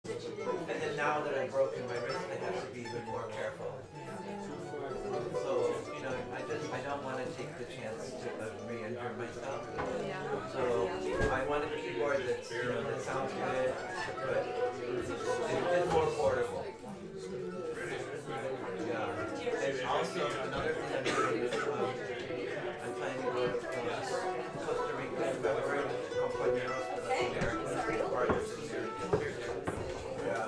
And then now that I've broken my wrist, I have to be even more careful. So, you know, I don't want to take the chance to re-injure myself. So I want a keyboard that's, you know, that sounds good, but it's more portable. Yeah. And also, another thing I'm doing is I'm planning to go to Costa Rica in February, compañeros de las Americas, partners in Americans. Yeah.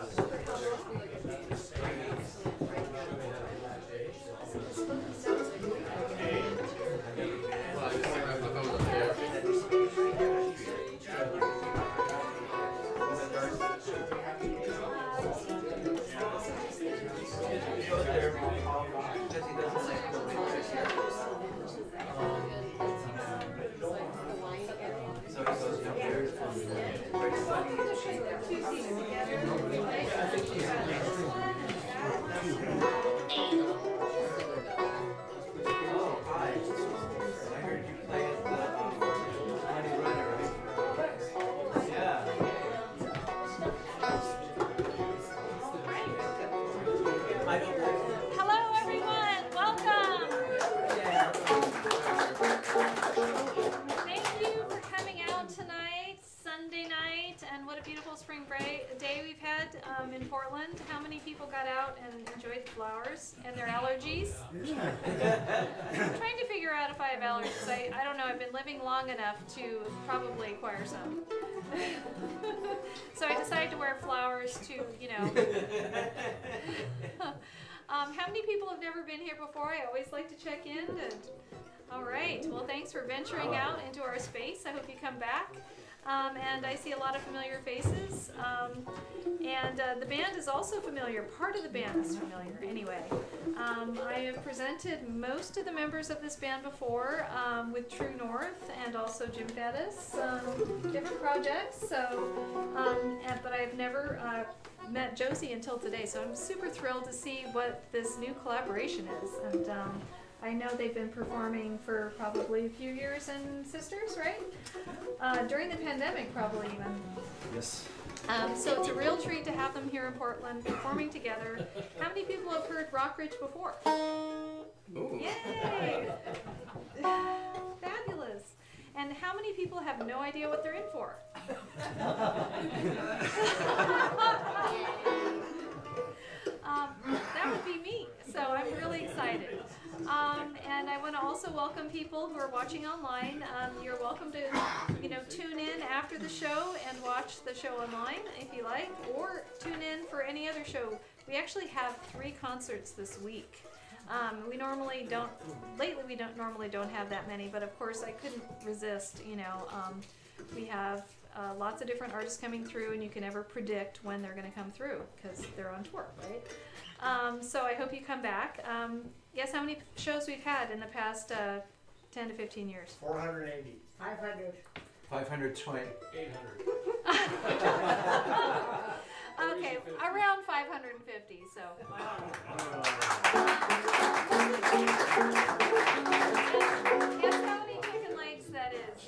In Portland, how many people got out and enjoyed the flowers and their allergies? I'm trying to figure out if I have allergies. I don't know. I've been living long enough to probably acquire some. So I decided to wear flowers to, you know. How many people have never been here before? I always like to check in. All right. Well, thanks for venturing out into our space. I hope you come back. And I see a lot of familiar faces, and the band is also familiar. Part of the band is familiar anyway. I have presented most of the members of this band before with True North and also Jim Bettis, different projects, so, but I've never met Josie until today, so I'm super thrilled to see what this new collaboration is. And I know they've been performing for probably a few years in Sisters, right? During the pandemic, probably even. Yes. So it's a real treat to have them here in Portland performing together. How many people have heard Rock Ridge before? Ooh. Yay! Fabulous. And how many people have no idea what they're in for? That would be me, so I'm really excited. And I want to also welcome people who are watching online. You're welcome to, you know, tune in after the show and watch the show online if you like, or tune in for any other show. We actually have 3 concerts this week. We normally don't, lately we normally don't have that many, but of course I couldn't resist, you know. We have lots of different artists coming through, and you can never predict when they're going to come through because they're on tour, right? So I hope you come back. Guess how many shows we've had in the past 10 to 15 years? 480. 500. 520. 800. Okay, around 550, so. Guess how many chicken legs that is?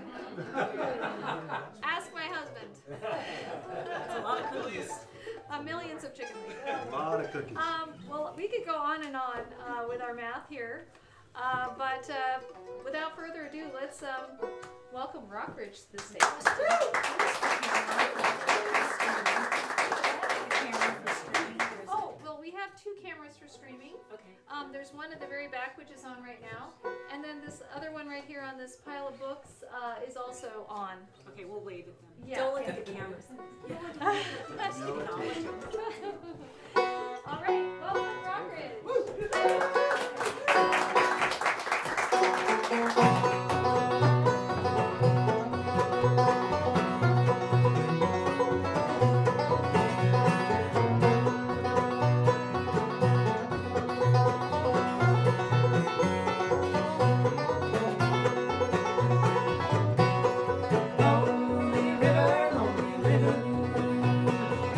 Ask my husband. That's a lot of cookies. Millions of chicken legs. A lot of cookies. Well, we could go on and on with our math here, but without further ado, let's welcome Rock Ridge to the stage. Oh, well, we have 2 cameras for streaming. Okay. There's one at the very back, which is on right now, and then this other one right here on this pile of books is also on. Okay, we'll wave at them. Yeah. Don't look at the cameras. That's all right, welcome Rock Ridge.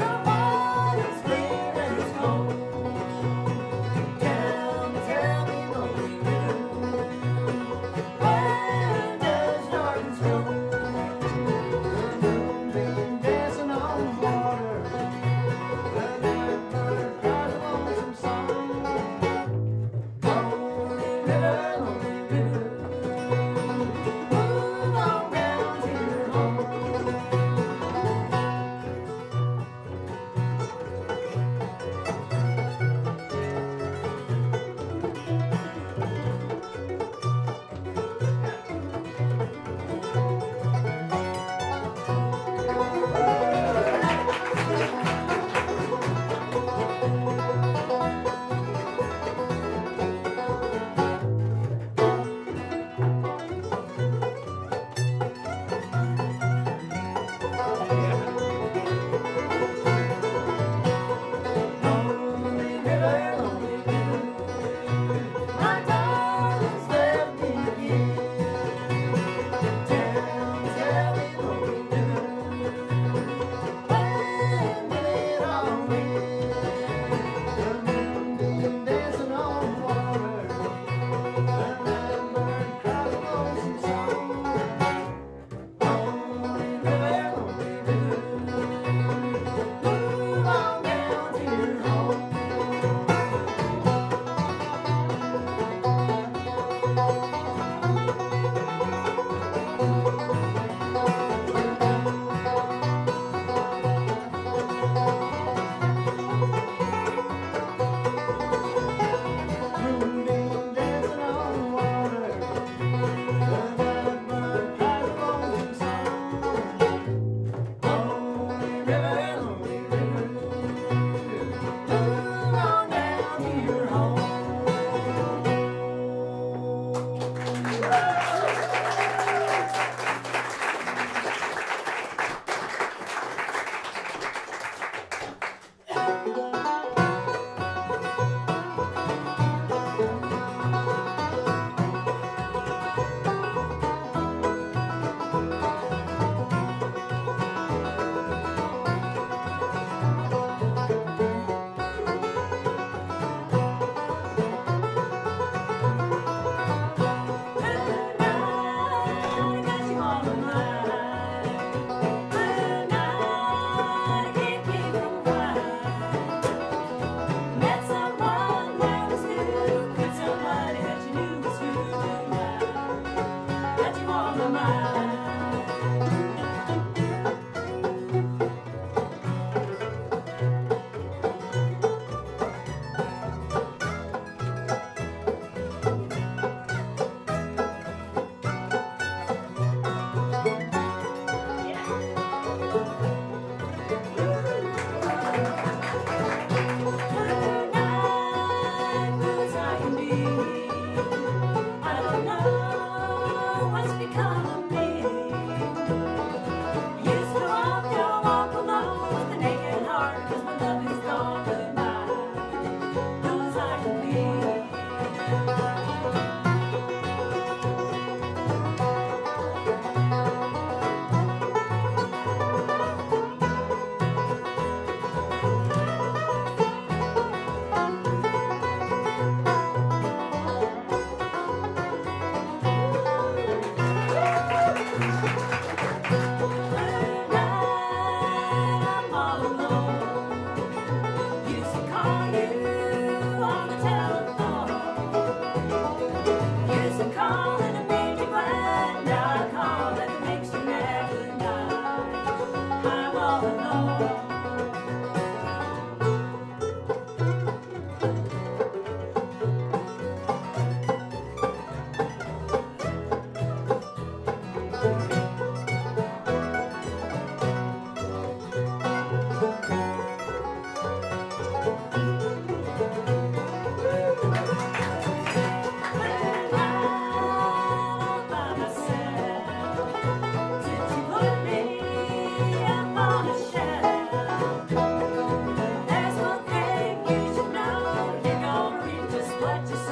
Tell me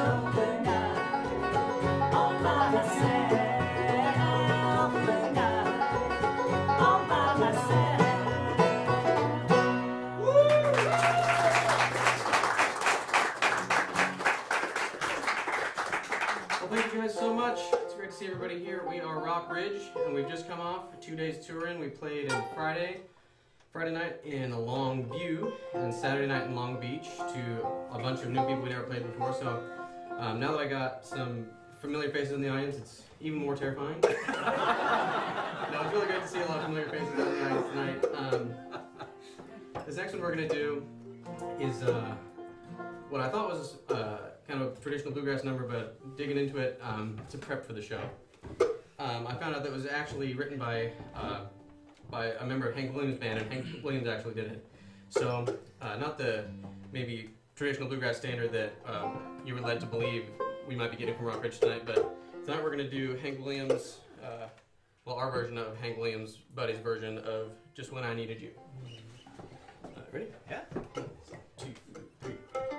Thank you guys so much. It's great to see everybody here. We are Rock Ridge, and we've just come off 2 days touring. We played on Friday night in Longview, and Saturday night in Long Beach to a bunch of new people we never played before. So now that I got some familiar faces in the audience, it's even more terrifying. No, it's really great to see a lot of familiar faces in the audience tonight. This next one we're going to do is what I thought was kind of a traditional bluegrass number, but digging into it to prep for the show. I found out that it was actually written by a member of Hank Williams' band, and Hank Williams actually did it. So not the maybe traditional bluegrass standard that you were led to believe we might be getting from Rock Ridge tonight, but tonight we're going to do Hank Williams, well, our version of Hank Williams' buddy's version of Just When I Needed You. Ready? Yeah. 1, 2, 3.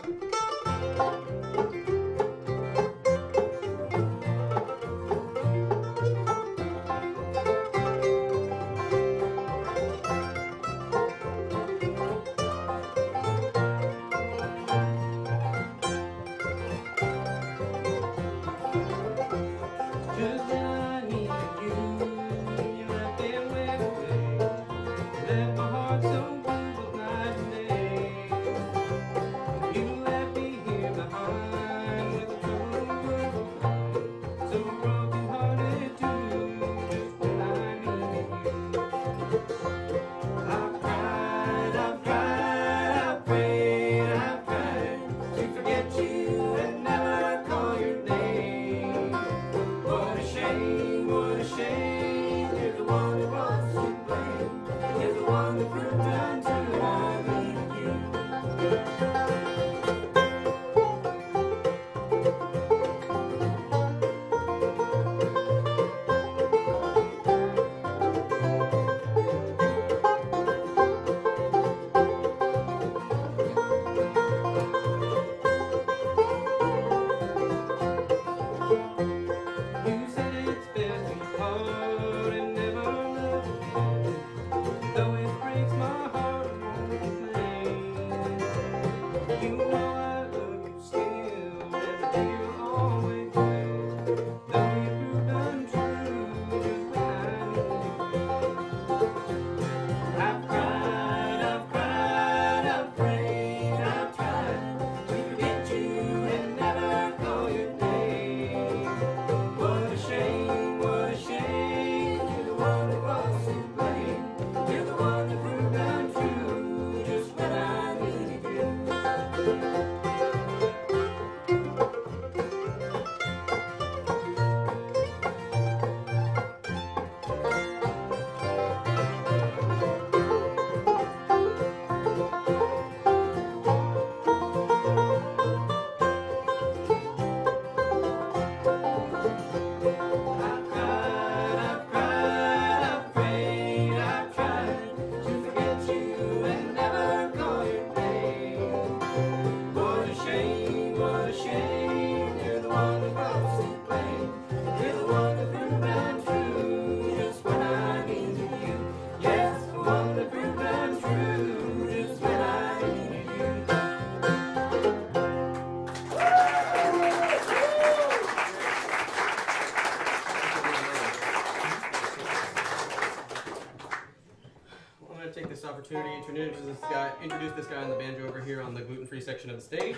Opportunity to introduce this guy on the banjo over here on the gluten-free section of the stage.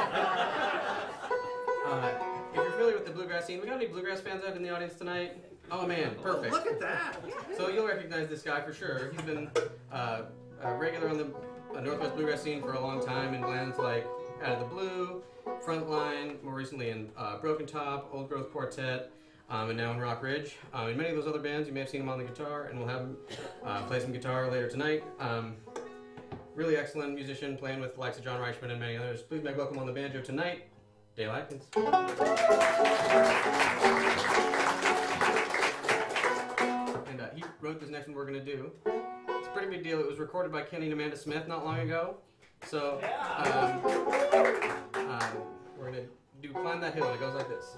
If you're familiar with the bluegrass scene, we got any bluegrass fans out in the audience tonight? Oh man, perfect. Look at that. So you'll recognize this guy for sure. He's been a regular on the Northwest bluegrass scene for a long time in bands like Out of the Blue, Frontline, more recently in Broken Top, Old Growth Quartet, and now in Rock Ridge. In many of those other bands, you may have seen him on the guitar, and we'll have him play some guitar later tonight. Really excellent musician, playing with the likes of John Reichman and many others. Please make welcome on the banjo tonight, Dale Adkins. And he wrote this next one we're going to do. It's a pretty big deal. It was recorded by Kenny and Amanda Smith not long ago. So we're going to do do Climb That Hill, and it goes like this.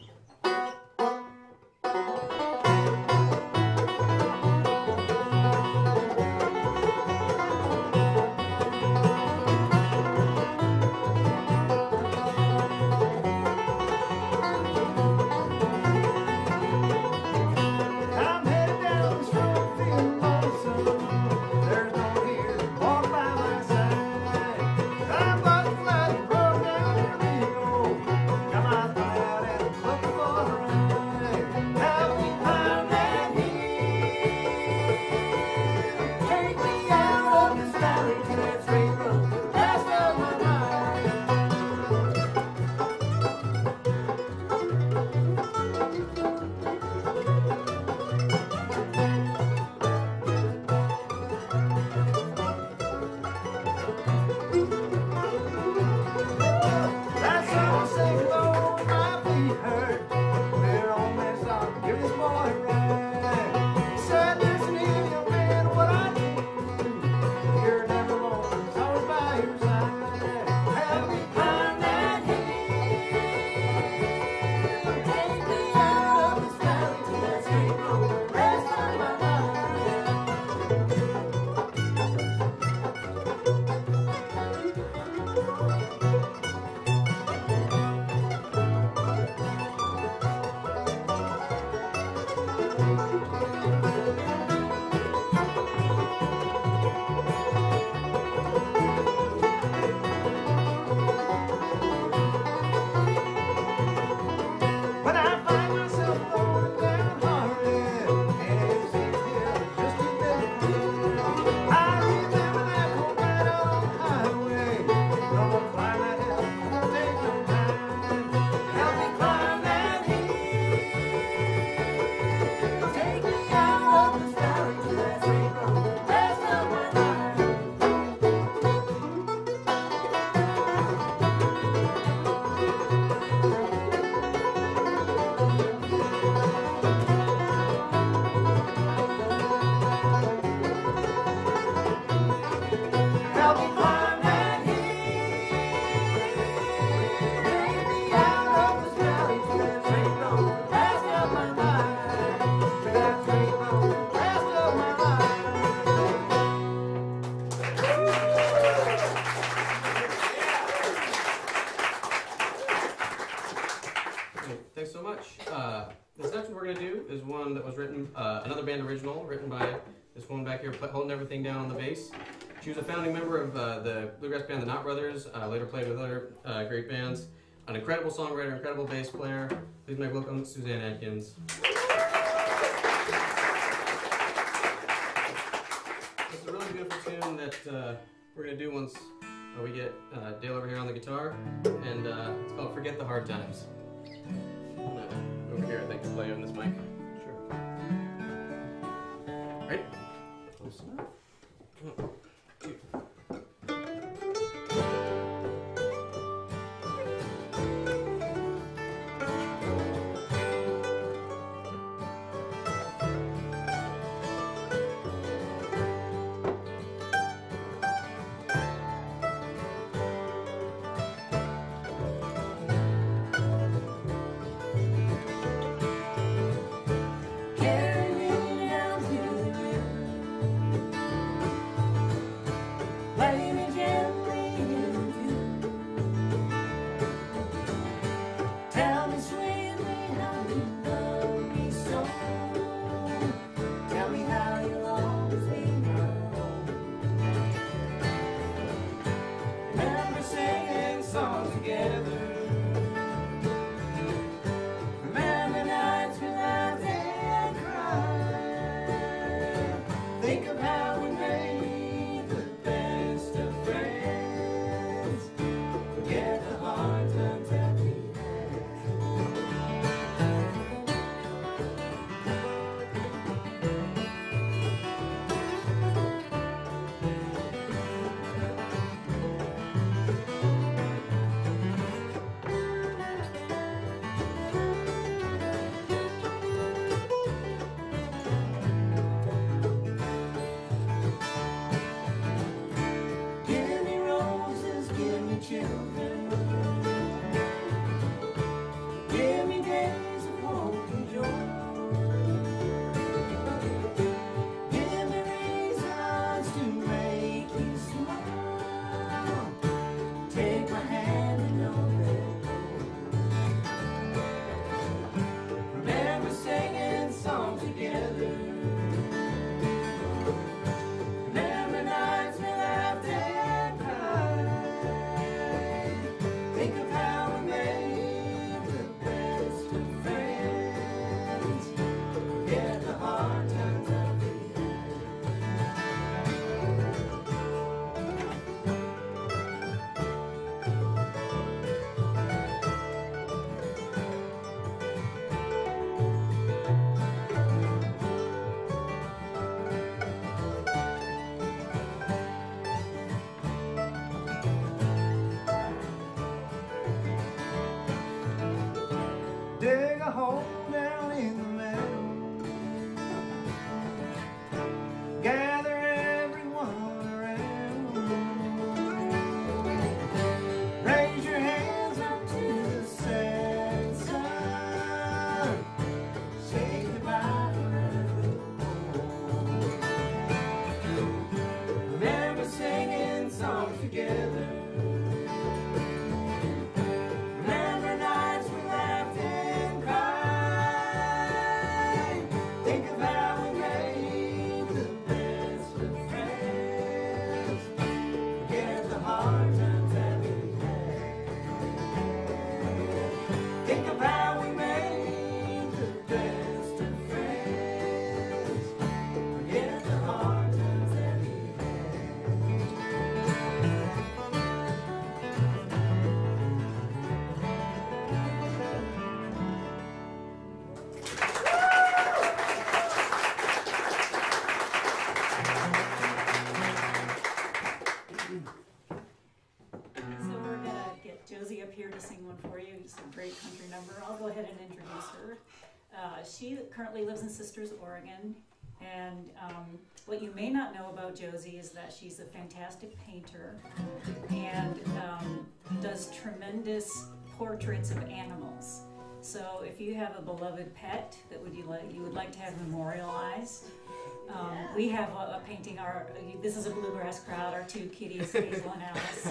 Thanks so much. This next one we're going to do is one that was written, another band original, written by this woman back here holding everything down on the bass. She was a founding member of the bluegrass band The Knott Brothers, later played with other great bands. An incredible songwriter, incredible bass player. Please make welcome Suzanne Adkins. This is a really beautiful tune that we're going to do once we get Dale over here on the guitar, and it's called Forget the Hard Times. I'm gonna over here, I think, to play on this mic. Sure. Ready? Close enough. 1, 2. hole down in the meadow. Gather everyone around. Raise your hands up to the setting sun. Say goodbye forever. Remember singing songs together. Remember nights we laughed and cried. Think of how we made the best of friends. Forget the hard times that we had. Think of how we made the best of friends. Forget the hard times that we So we're gonna get Josie up here to sing one for you. It's a great country number. I'll go ahead and introduce her. She currently lives in Sisters, Oregon. And what you may not know about Josie is that she's a fantastic painter and does tremendous portraits of animals. So if you have a beloved pet that you would like to have memorialized, we have a painting. This is a bluegrass crowd. Our two kitties, Hazel and Alice.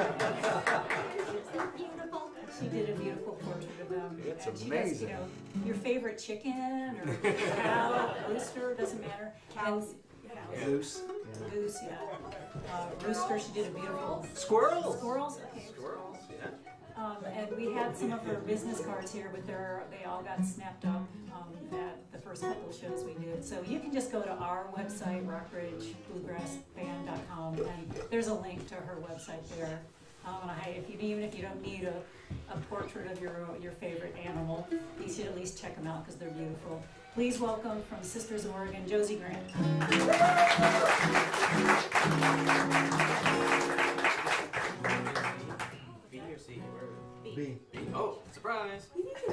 Beautiful. She did a beautiful portrait of them. It's and she amazing. Does, your favorite chicken or cow, rooster, doesn't matter. Cows. Goose. Goose, yeah. Rooster, she did a beautiful. Squirrels. Squirrels, okay. Squirrels, yeah. And we had some of her business cards here, but they all got snapped up at the first couple of shows we did. So you can just go to our website, rockridgebluegrassband.com, and there's a link to her website there. Even if you don't need a portrait of your favorite animal, you should at least check them out because they're beautiful. Please welcome from Sisters, Oregon, Josie Grant. B or C? B. B. Oh, surprise!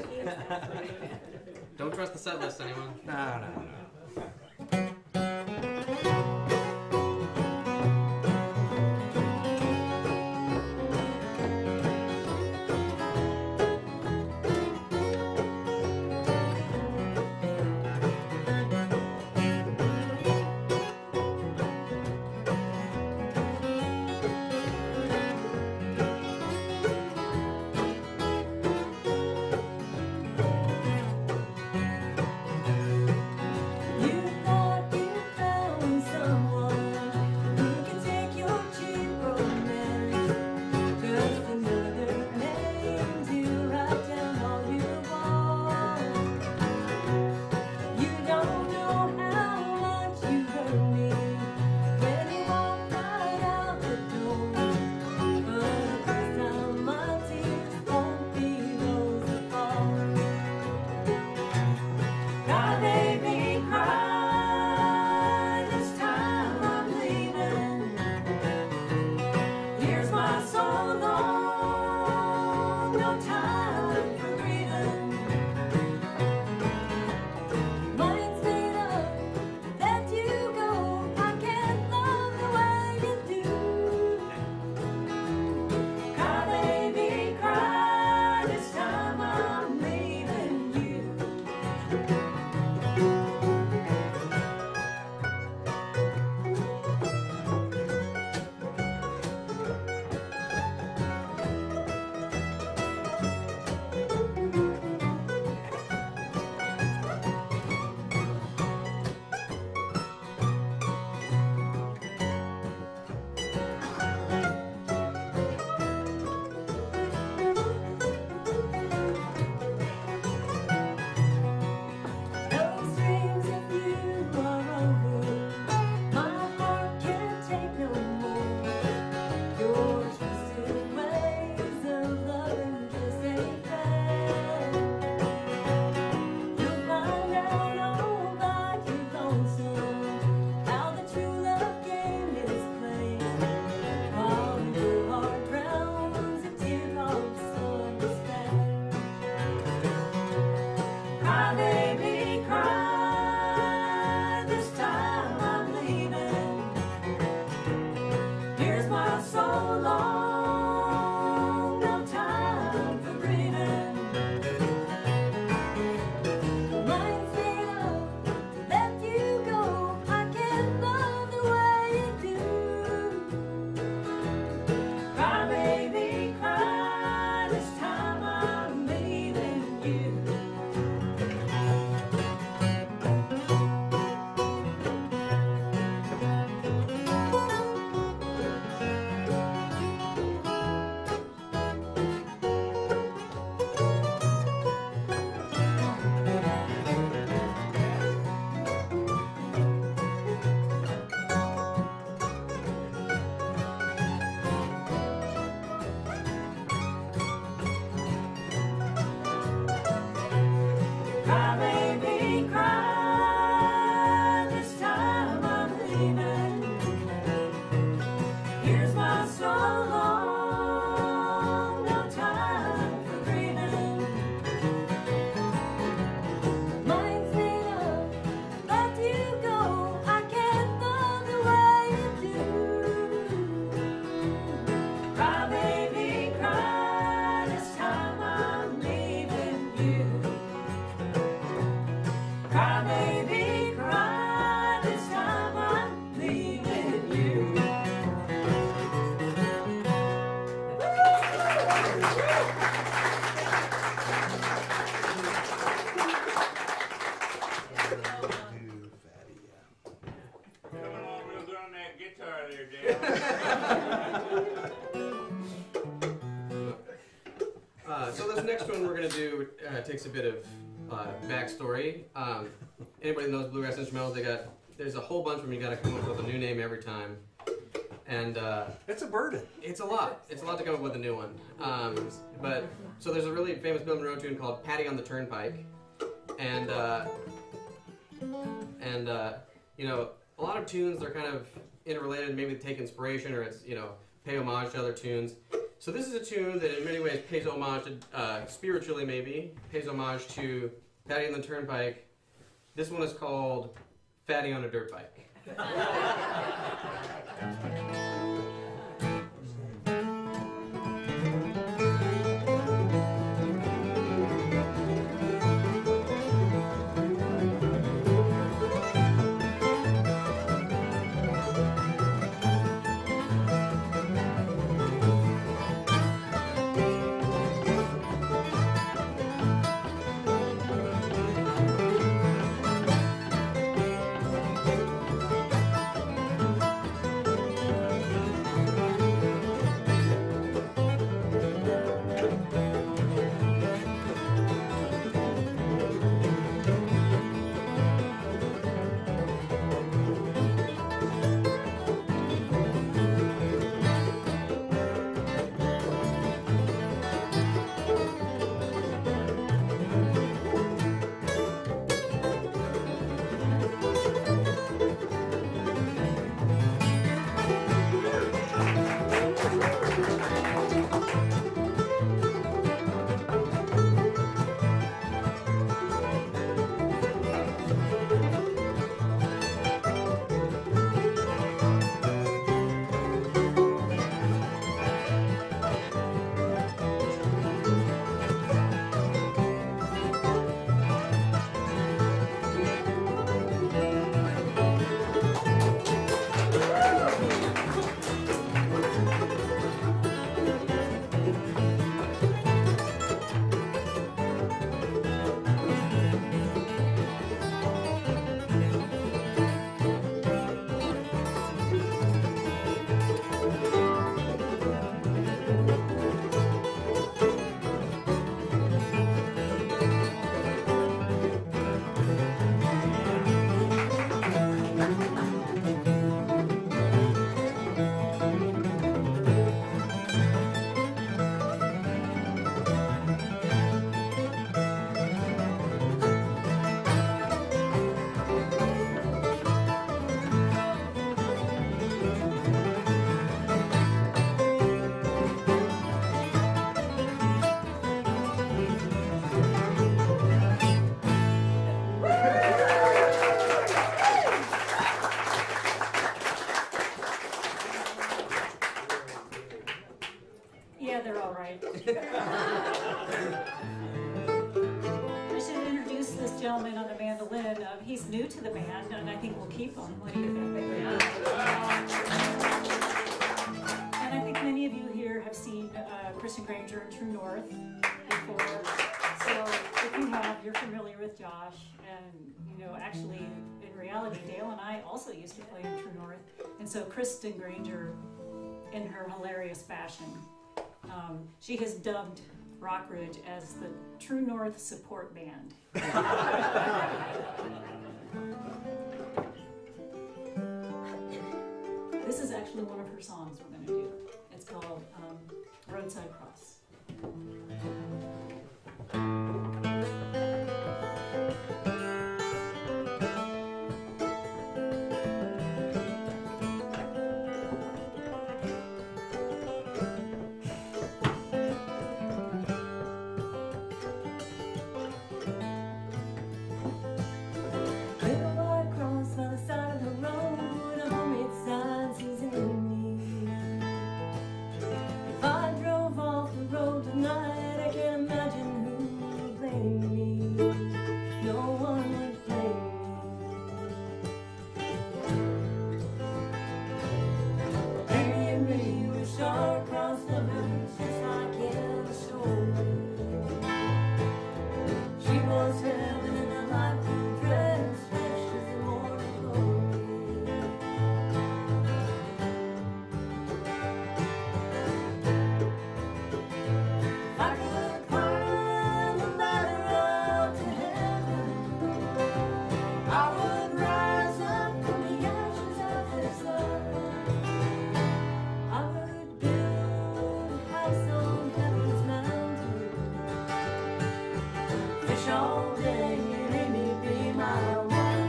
Don't trust the set list, anyone. No. takes a bit of backstory. Anybody that knows bluegrass instrumentals, there's a whole bunch of them. You got to come up with a new name every time, and It's a burden. it's a lot. It's a lot to come up with a new one. But so there's a really famous Bill Monroe tune called "Patty on the Turnpike," and you know, a lot of tunes are kind of interrelated. Maybe take inspiration, or it's, you know, pay homage to other tunes. So this is a tune that in many ways pays homage to, spiritually maybe, pays homage to Patty on the Turnpike. This one is called Fatty on a Dirt Bike. Yeah, they're all right. I should introduce this gentleman on the mandolin. He's new to the band, and I think we'll keep him. What do you think? And I think many of you here have seen Christian Granger and True North before. So if you have, you're familiar with Josh. And, you know, actually, in reality, Dale and I also used to play in True North. And so Kristen Granger, in her hilarious fashion, she has dubbed Rockridge as the True North support band. This is actually one of her songs we're going to do. It's called Roadside Cross. Fish all day, Amy, be my wife.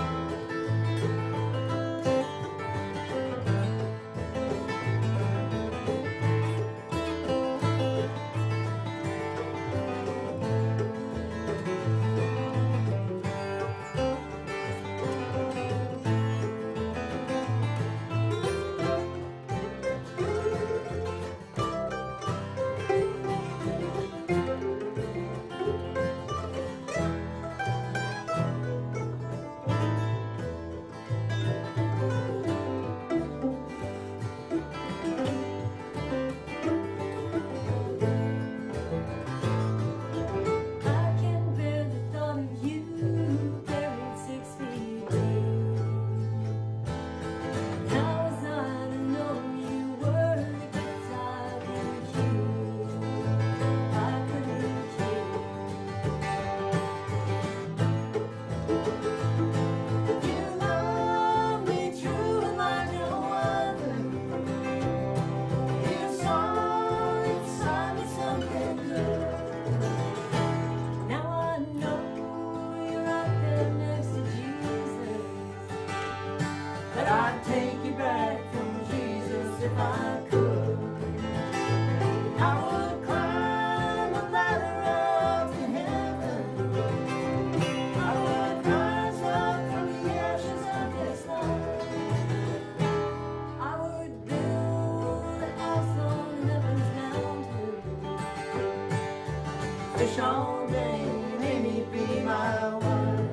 Fish all day, Amy, be my wife.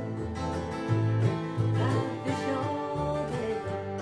I fish all day.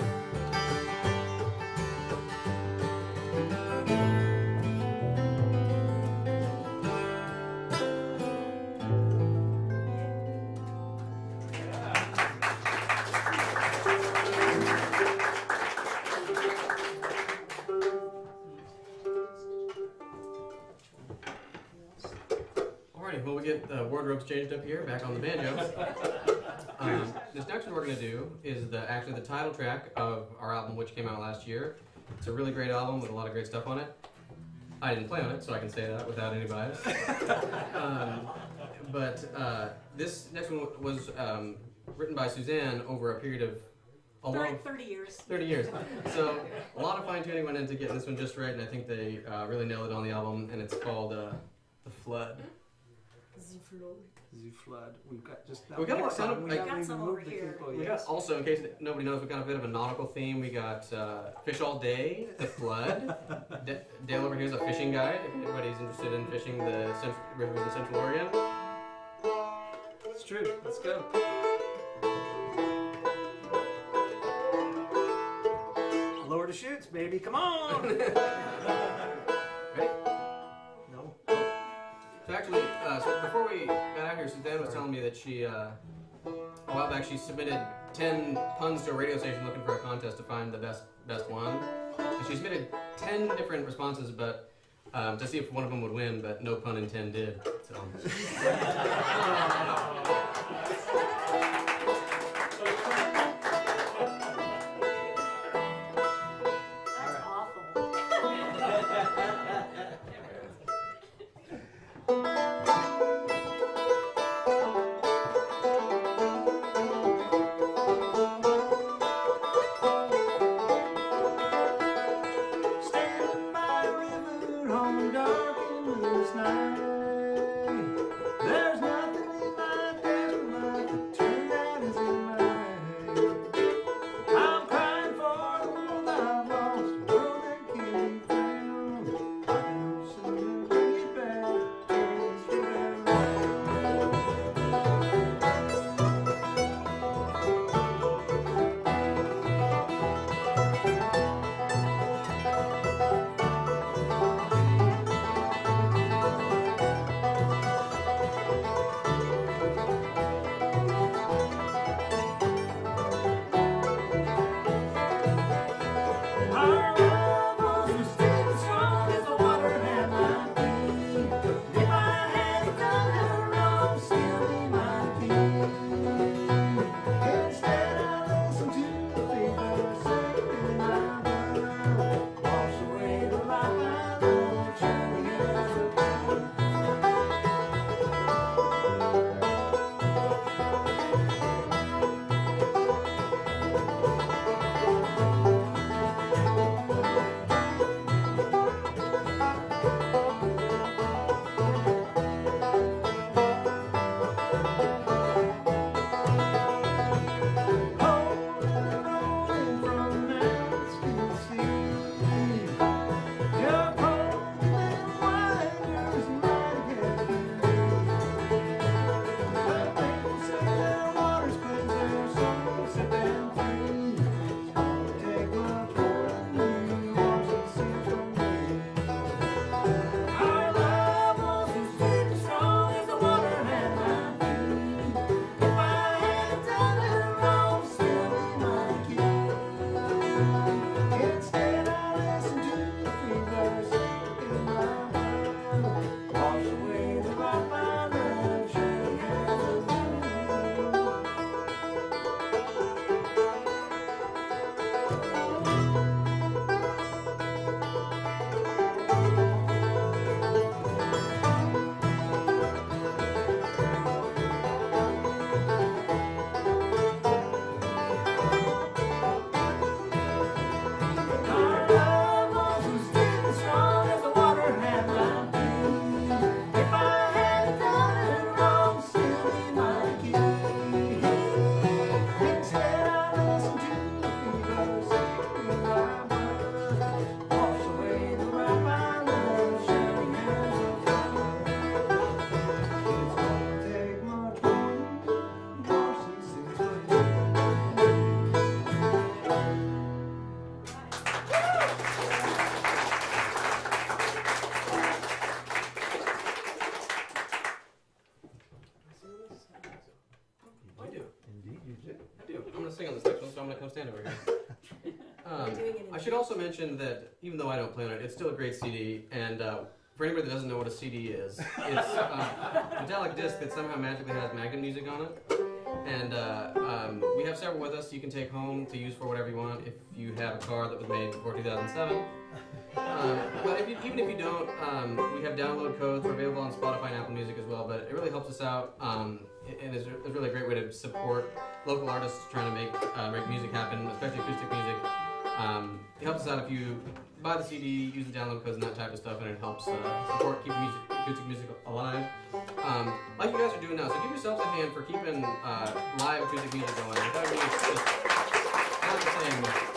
Alrighty, well we get the wardrobes changed up here, back on the banjo. This next one we're going to do is actually the title track of our album which came out last year. It's a really great album with a lot of great stuff on it. I didn't play on it, so I can say that without any bias. This next one was written by Suzanne over a period of a long 30 years. 30 years. So a lot of fine-tuning went into getting this one just right, and I think they really nailed it on the album, and it's called The Flood. The flood. We've got just We got more a ton of- song. we got haven't some even over moved the here. people We yet. got also, in case nobody knows, we got a bit of a nautical theme. We got Fish All Day, The Flood. Dale over here is a fishing guide. If anybody's interested in fishing the rivers in Central Oregon. It's true. Let's go. Lower the chutes, baby. Come on. Ready? No. So actually, so before we got out here, Suzanne was telling me that she, a while back, she submitted 10 puns to a radio station looking for a contest to find the best one. And she submitted 10 different responses, but to see if one of them would win, but no pun intended. So. That's awful. Standing by a river on a dark and moonless night. There's nothing in my I do. I'm going to sing on this next one, so I'm going to come stand over here. I should also mention that even though I don't play on it, it's still a great CD. And for anybody that doesn't know what a CD is, it's a metallic disc that somehow magically has Magnum music on it. And we have several with us you can take home to use for whatever you want if you have a car that was made before 2007. But even if you don't, we have download codes. We're available on Spotify and Apple Music as well, but it really helps us out. And it's really a great way to support local artists trying to make music happen, especially acoustic music. It helps us out if you buy the CD, use the download codes and that type of stuff, and it helps support keep acoustic music alive. Like you guys are doing now, so give yourselves a hand for keeping live acoustic music going. Without you, it's just not the same.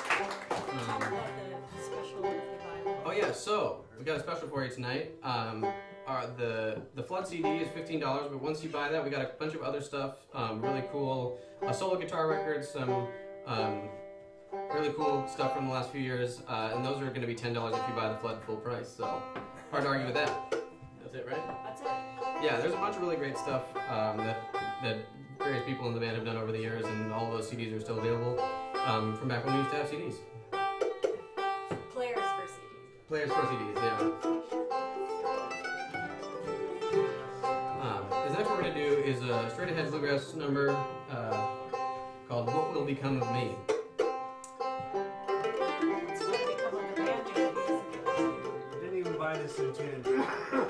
Oh yeah, so we got a special for you tonight. The Flood CD is $15, but once you buy that, we got a bunch of other stuff, really cool solo guitar records, some really cool stuff from the last few years, and those are going to be $10 if you buy the Flood full price, so hard to argue with that. That's it, right? That's it. Yeah, there's a bunch of really great stuff that various people in the band have done over the years, and all of those CDs are still available from back when we used to have CDs. Players for CDs. Players for CDs, yeah. The next one we're going to do is a straight ahead bluegrass number called What Will Become of Me. It's going to become on the Banjo. Didn't even buy this in tune.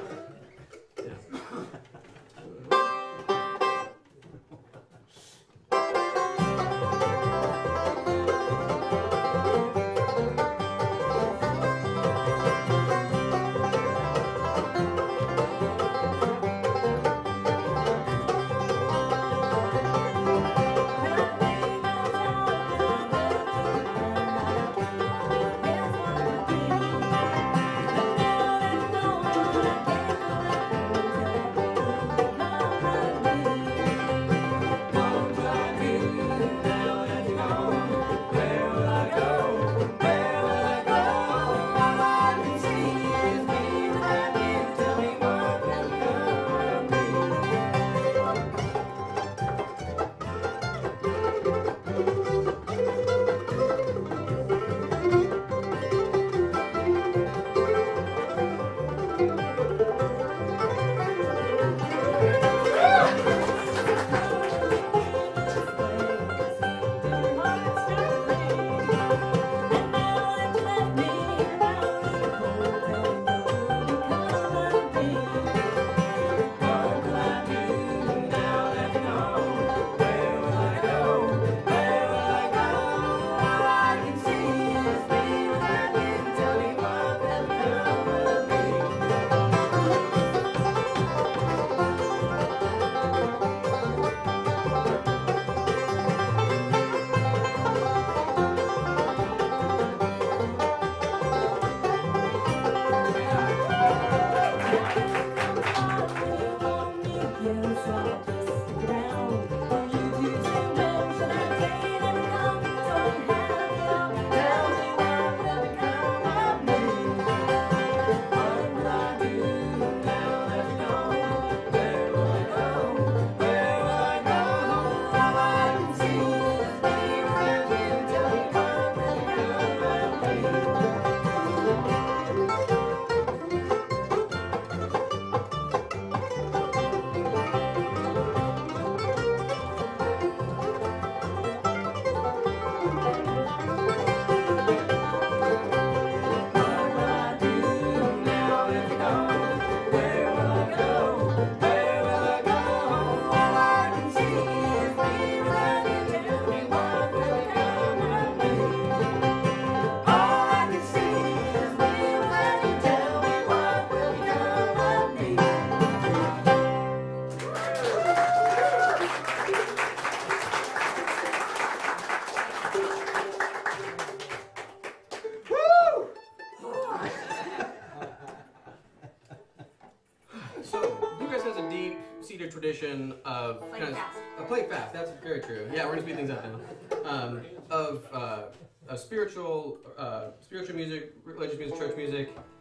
Tradition of Play kind fast. of play fast. That's very true. Yeah, we're gonna speed things up now. Of spiritual music, religious music, church music,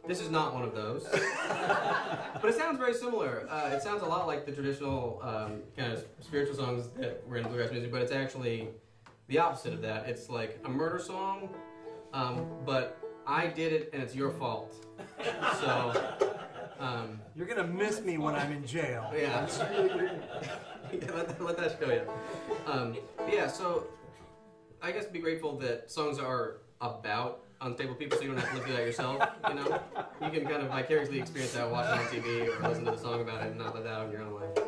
This is not one of those. But it sounds very similar. It sounds a lot like the traditional kind of spiritual songs that were in bluegrass music, but it's actually the opposite of that. It's like a murder song, but I did it and it's your fault. So... You're gonna miss me when I'm in jail. Yeah. let that show you. Yeah, so I guess be grateful that songs are about unstable people, so you don't have to live through that yourself. You know, you can kind of vicariously experience that watching on TV or listen to the song about it and not let that out in your own life.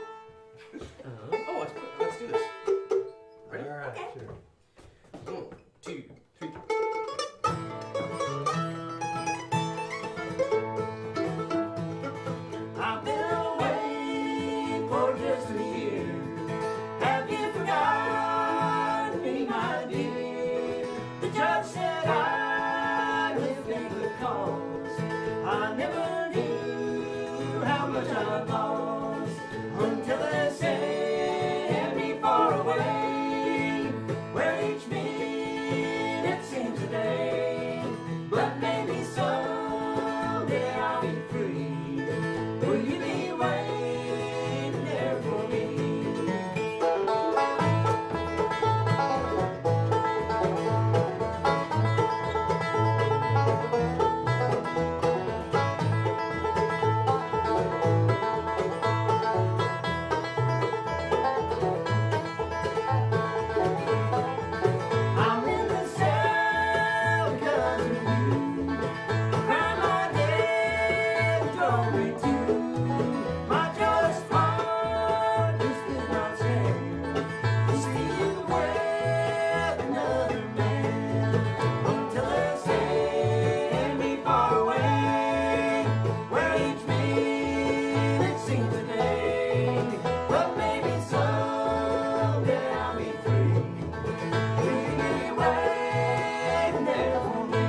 Let's do this. Ready? All right, Okay. sure. 1, 2, 3. I've been away for just a year. Have you forgotten me, my dear? The judge said I lived in the cause. I never knew how much I lost until they sent me far away, where each minute seems a day. But maybe someday I'll be free. Will you be waiting there for me? I'm in the cell because of you. Cry my dead drove me to my just heart just did not stand to see you with another man until they send me far away, where each minute seems a day. But maybe someday I'll be free. Will you be waiting there for me?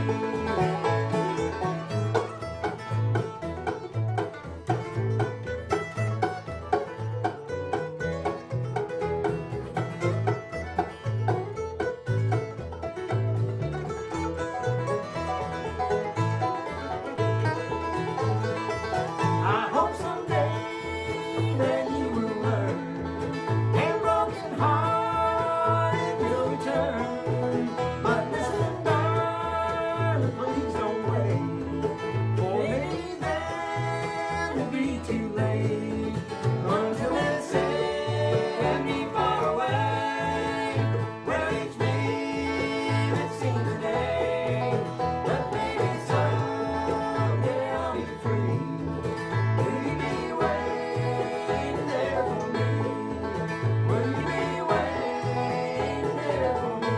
I hope someday that you will learn, and broken heart will return. But listen, darling, please don't wait, for maybe then it'll be too late. Until they send me far away, where each minute seems a day. But maybe someday I'll be free. Will you be waiting there for me? Will you be waiting there for me?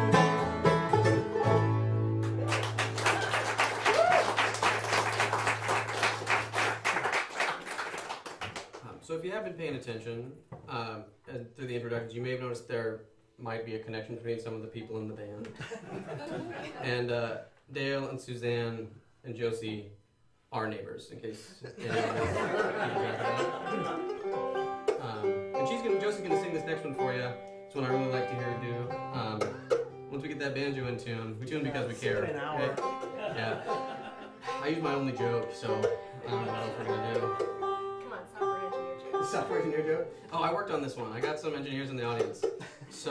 So if you have been paying attention and through the introductions, you may have noticed there might be a connection between some of the people in the band. And Dale and Suzanne and Josie are neighbors, in case anyone has keeping track of that. And Josie's gonna sing this next one for you. It's one I really like to hear her do. Once we get that banjo in tune, we tune because we care. Sing it an hour. Okay? Yeah. I use my only joke, so I don't know what else we're gonna do. Come on, software engineer joke. Software engineer joke? Oh, I worked on this one. I got some engineers in the audience. So,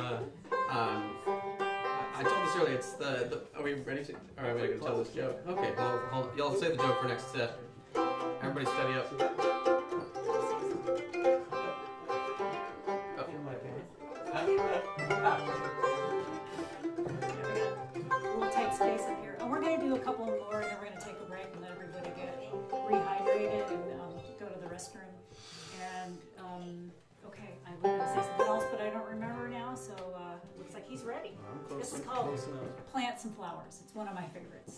I told this earlier. It's the. Are we ready to? Or am I going to tell this joke? Okay. Well, y'all say the joke for next set. Everybody, study up. A little tight space up here. And we're going to do a couple more, and then we're going to take a break and let everybody get rehydrated and go to the restroom. And, okay, I was going to say something else, but I don't remember now, so looks like he's ready. This is called Plants and Flowers. It's one of my favorites.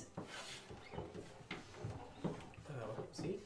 See?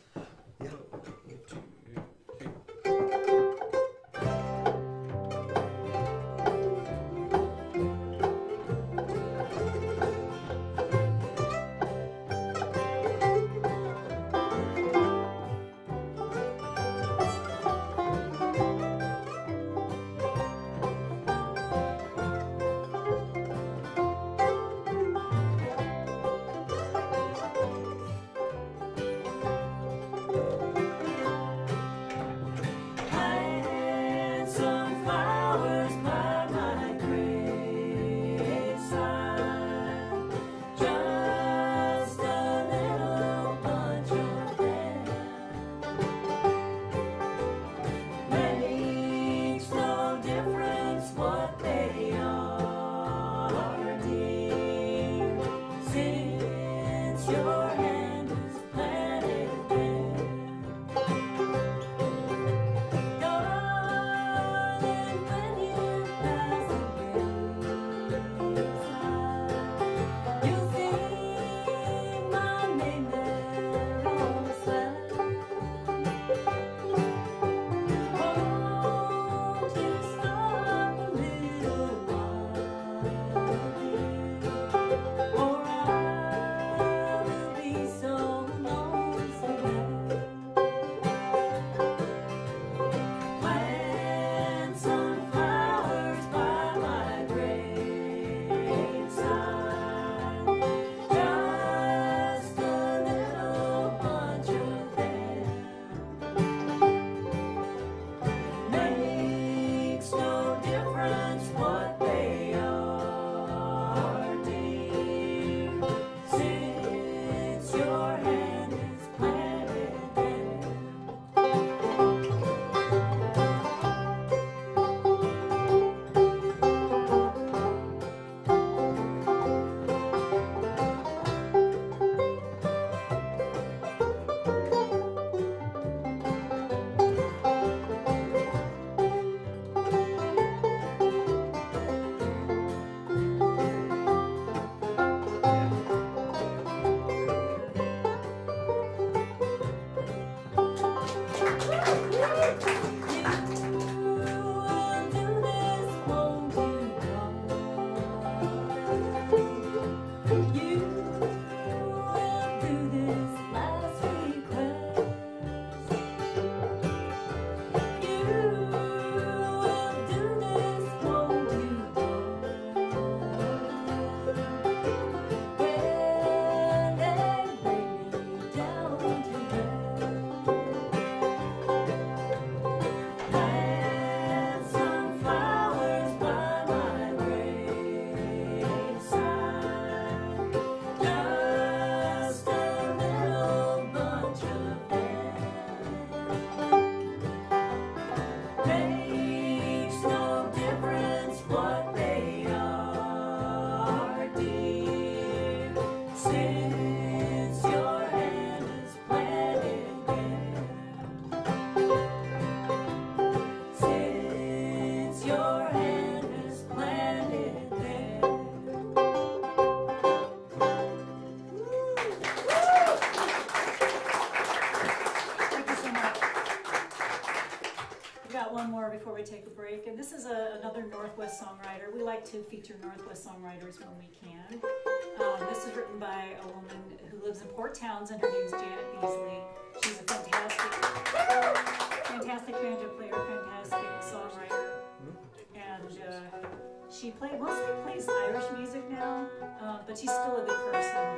more before we take a break. And this is another Northwest songwriter. We like to feature Northwest songwriters when we can. This is written by a woman who lives in Port Townsend. Her name's Janet Beasley. She's a fantastic banjo player, fantastic songwriter. And she mostly plays Irish music now, but she's still a good person.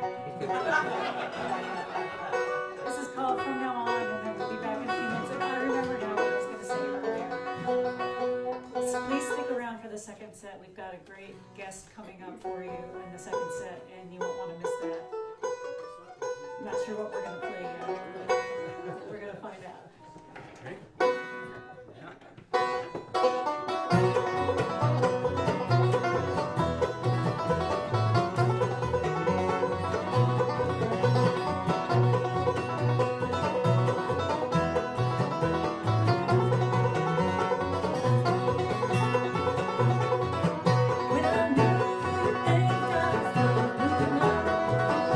This is called From Now On, and then we'll be back in a few minutes. I remember now what I was going to say earlier. So please stick around for the second set. We've got a great guest coming up for you in the second set, and you won't want to miss that. I'm not sure what we're going to play yet, but we're going to find out.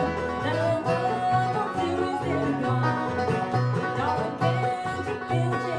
Darling Banjo,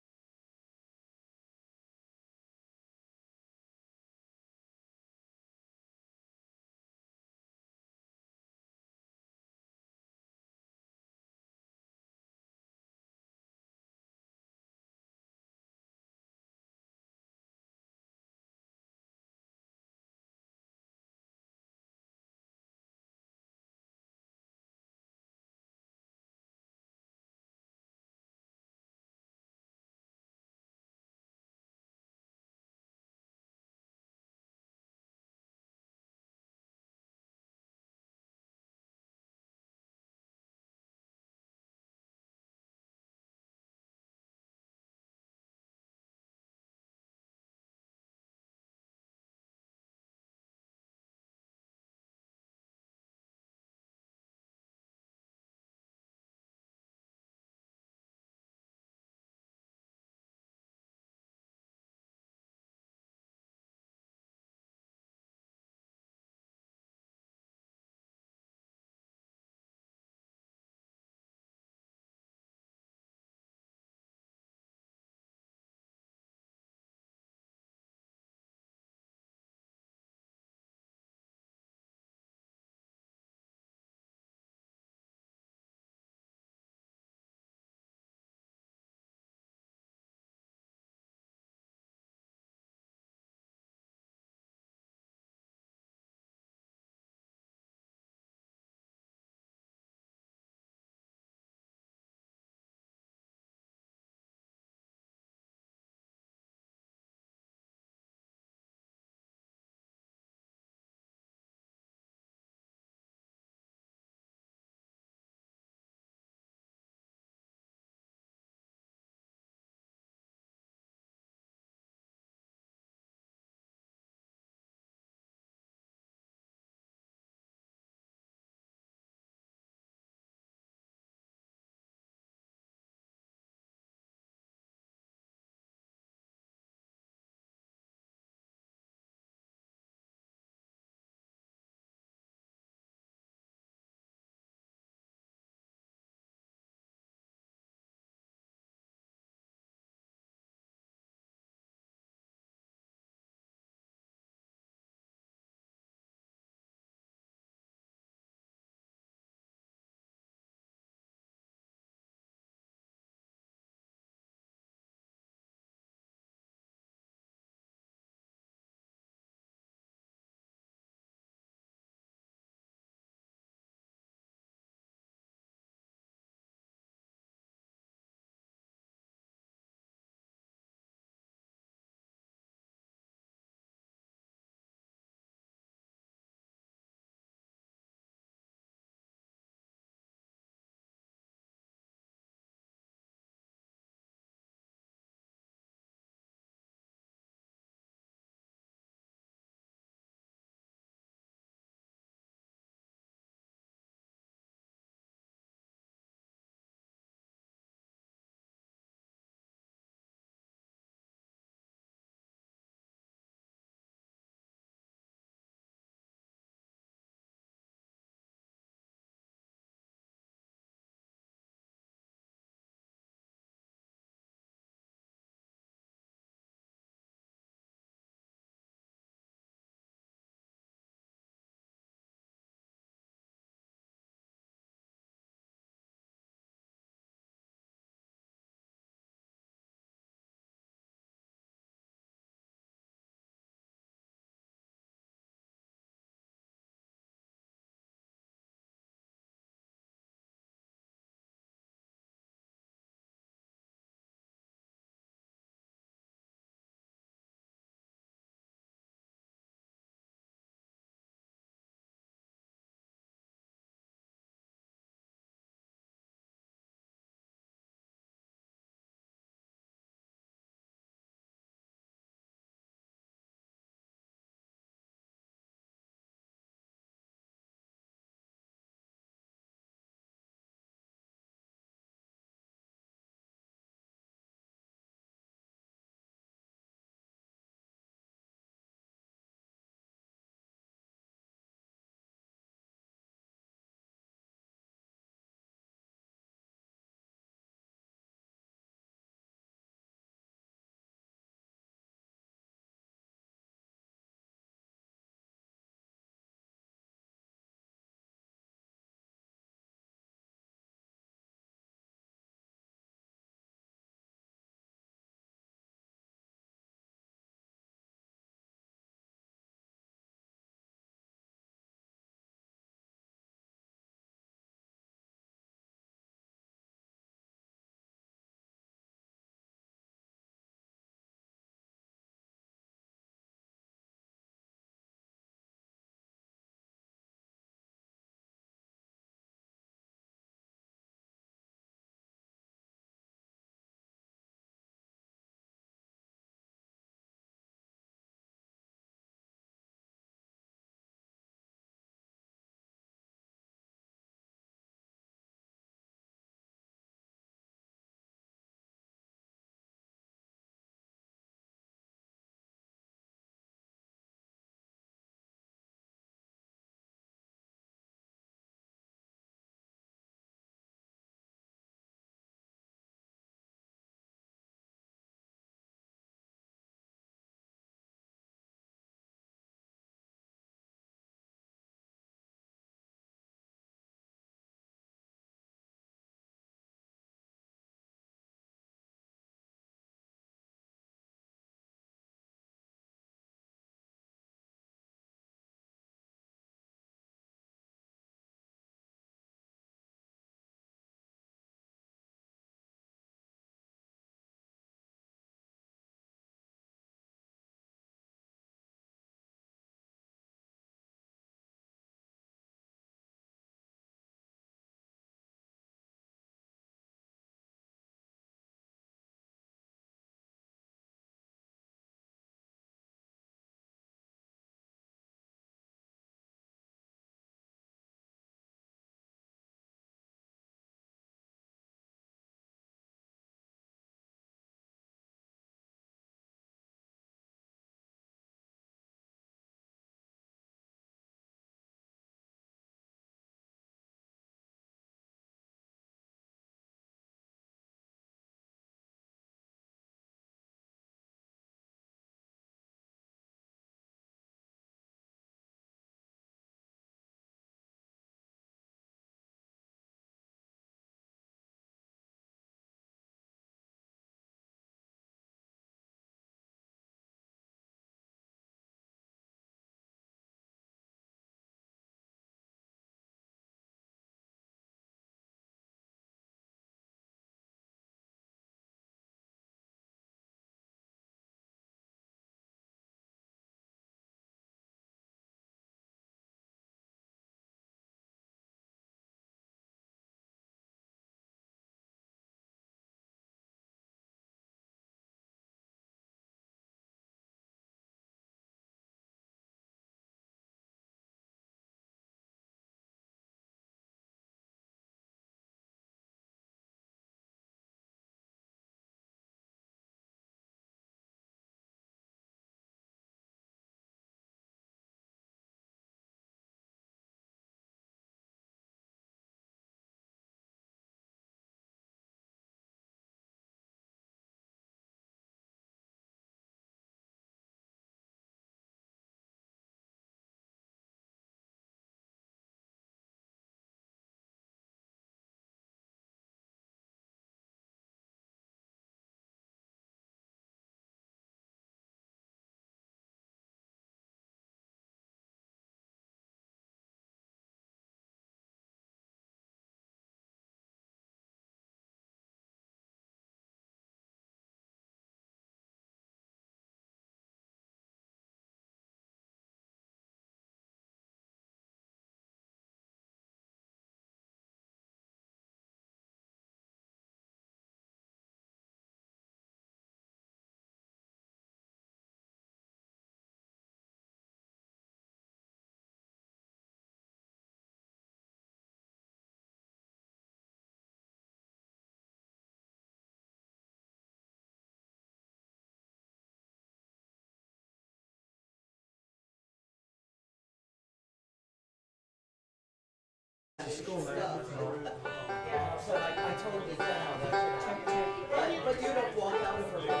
stuff. So I told you that. But you don't walk out of her.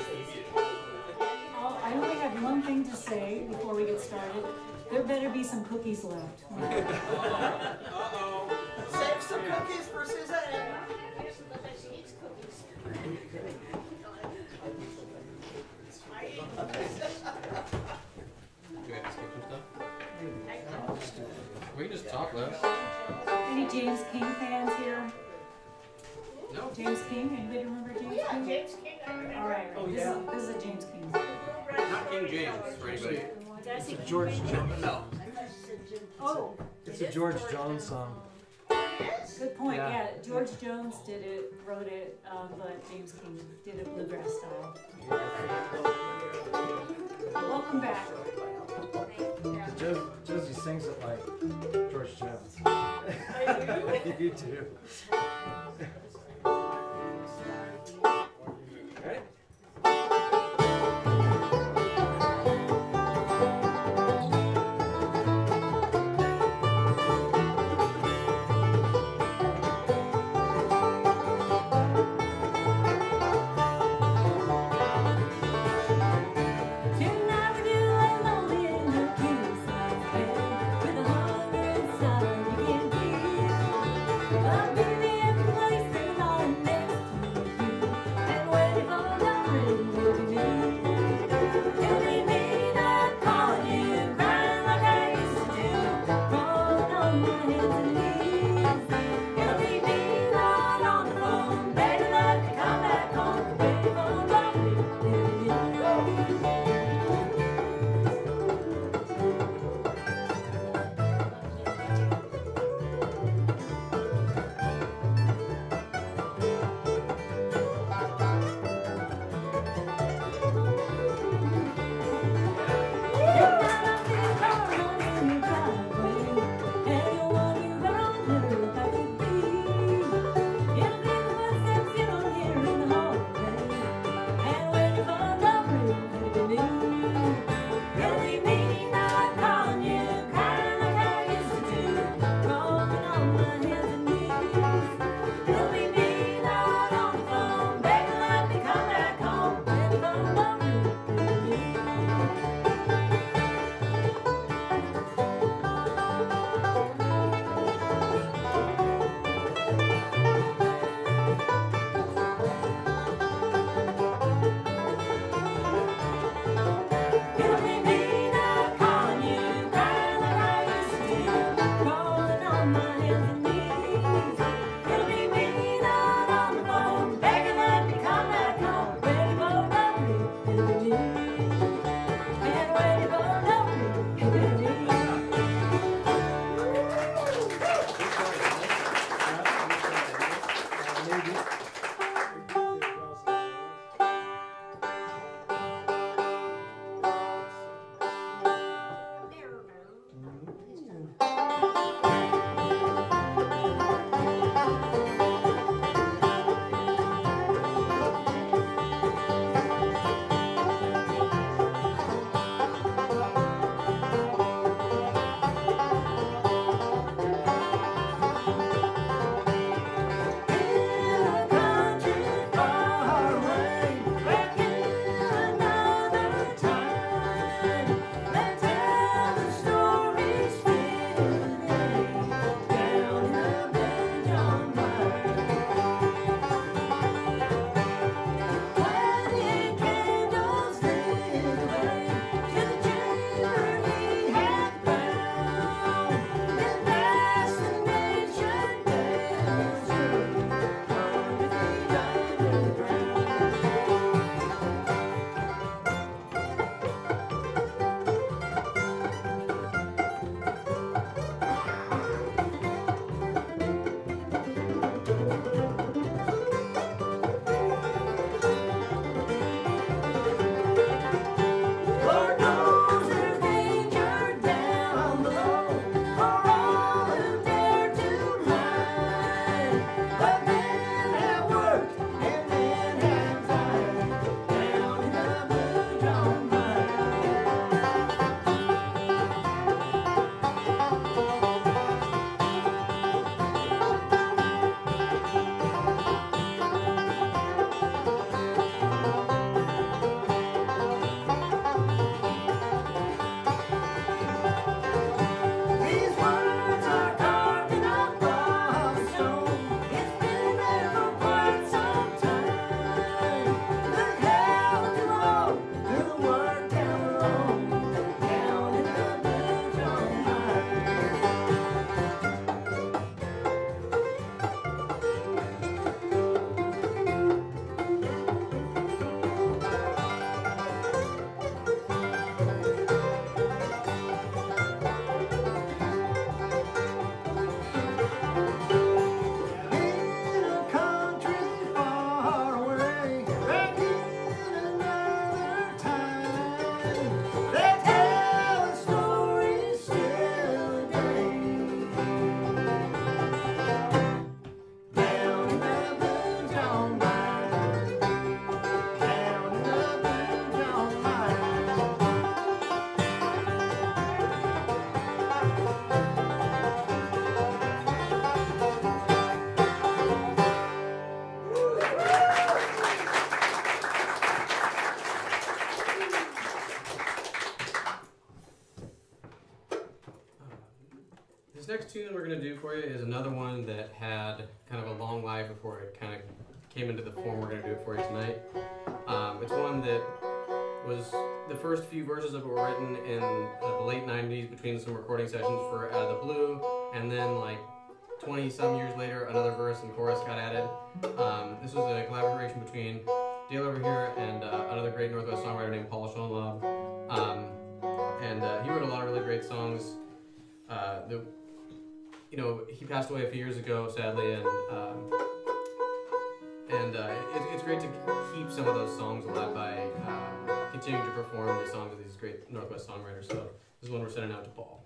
I only have one thing to say before we get started. There better be some cookies left. Save some cookies for Suzanne. Do we have to skip some stuff? We can just talk less. Any James King fans here? No. James King? Anybody remember James King? James King. All right. Oh, This yeah. is a James King. Not King James for anybody. It's a George Jones. No. Oh, It's a George Jones song. good point. Yeah. Yeah, George Jones did it, wrote it, but James King did it bluegrass style. Welcome back. Josie sings it like George Jones. You do. Ready? Tonight we do lay lonely in the king-size bed with a hunger inside you can feel. A baby next tune we're going to do for you is another one that had kind of a long life before it kind of came into the form we're going to do it for you tonight. It's one that was, the first few verses of it were written in the late 90s between some recording sessions for Out of the Blue, and then like 20 some years later another verse and chorus got added. This was a collaboration between Dale over here and another great Northwest songwriter named Paul Schoenlaub. And he wrote a lot of really great songs. He passed away a few years ago, sadly, and it's great to keep some of those songs alive by continuing to perform the songs of these great Northwest songwriters. So this is one we're sending out to Paul.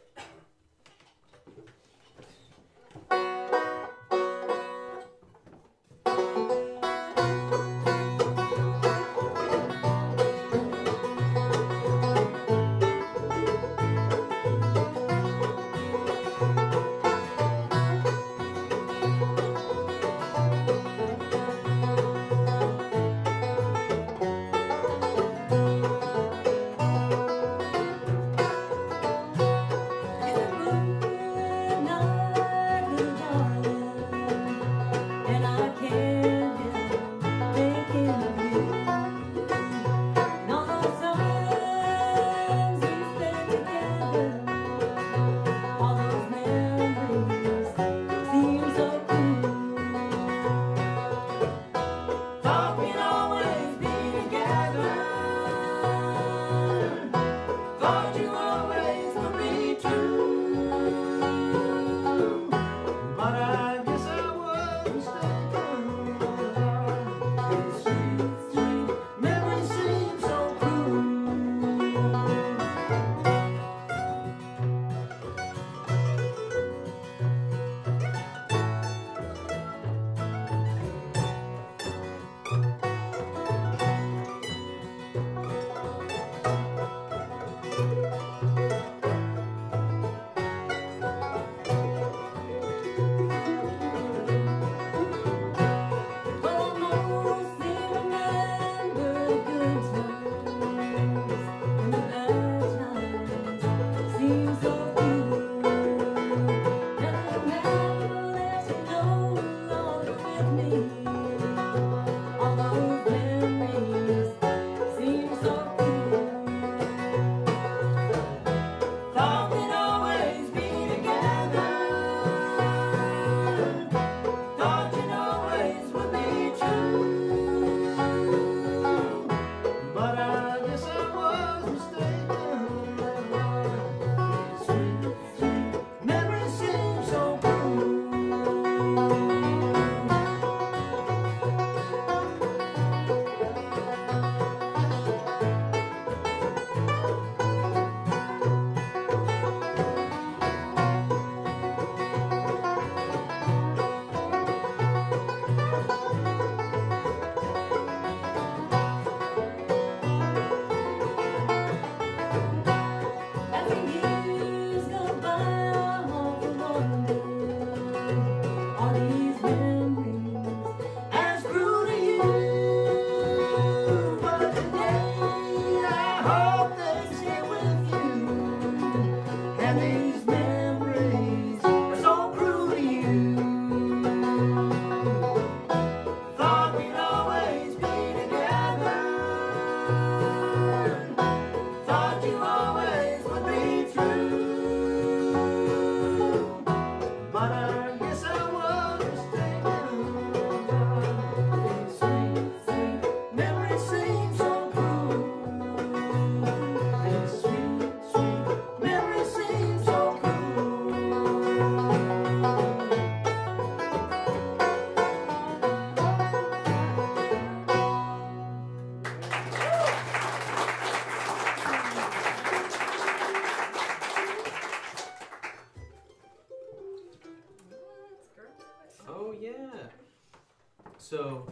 So,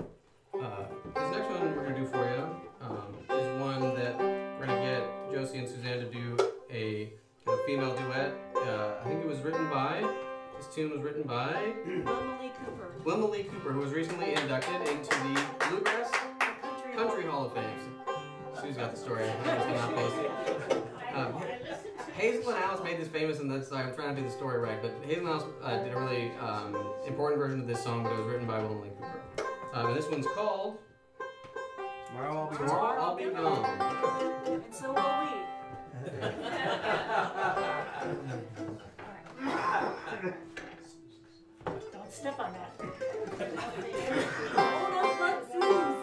this next one we're going to do for you is one that we're going to get Josie and Suzanne to do a female duet. I think it was written by, this tune was written by Wilma Lee Cooper, who was recently inducted into the Bluegrass Country Hall of Fame. Sue's got the story. Hazel and Alice made this famous, and that's I'm trying to do the story right. But Hazel and Alice did a really important version of this song, but it was written by Will and Cooper. And this one's called Tomorrow I'll Be Gone. And so will we. Don't step on that. Hold up, let's lose.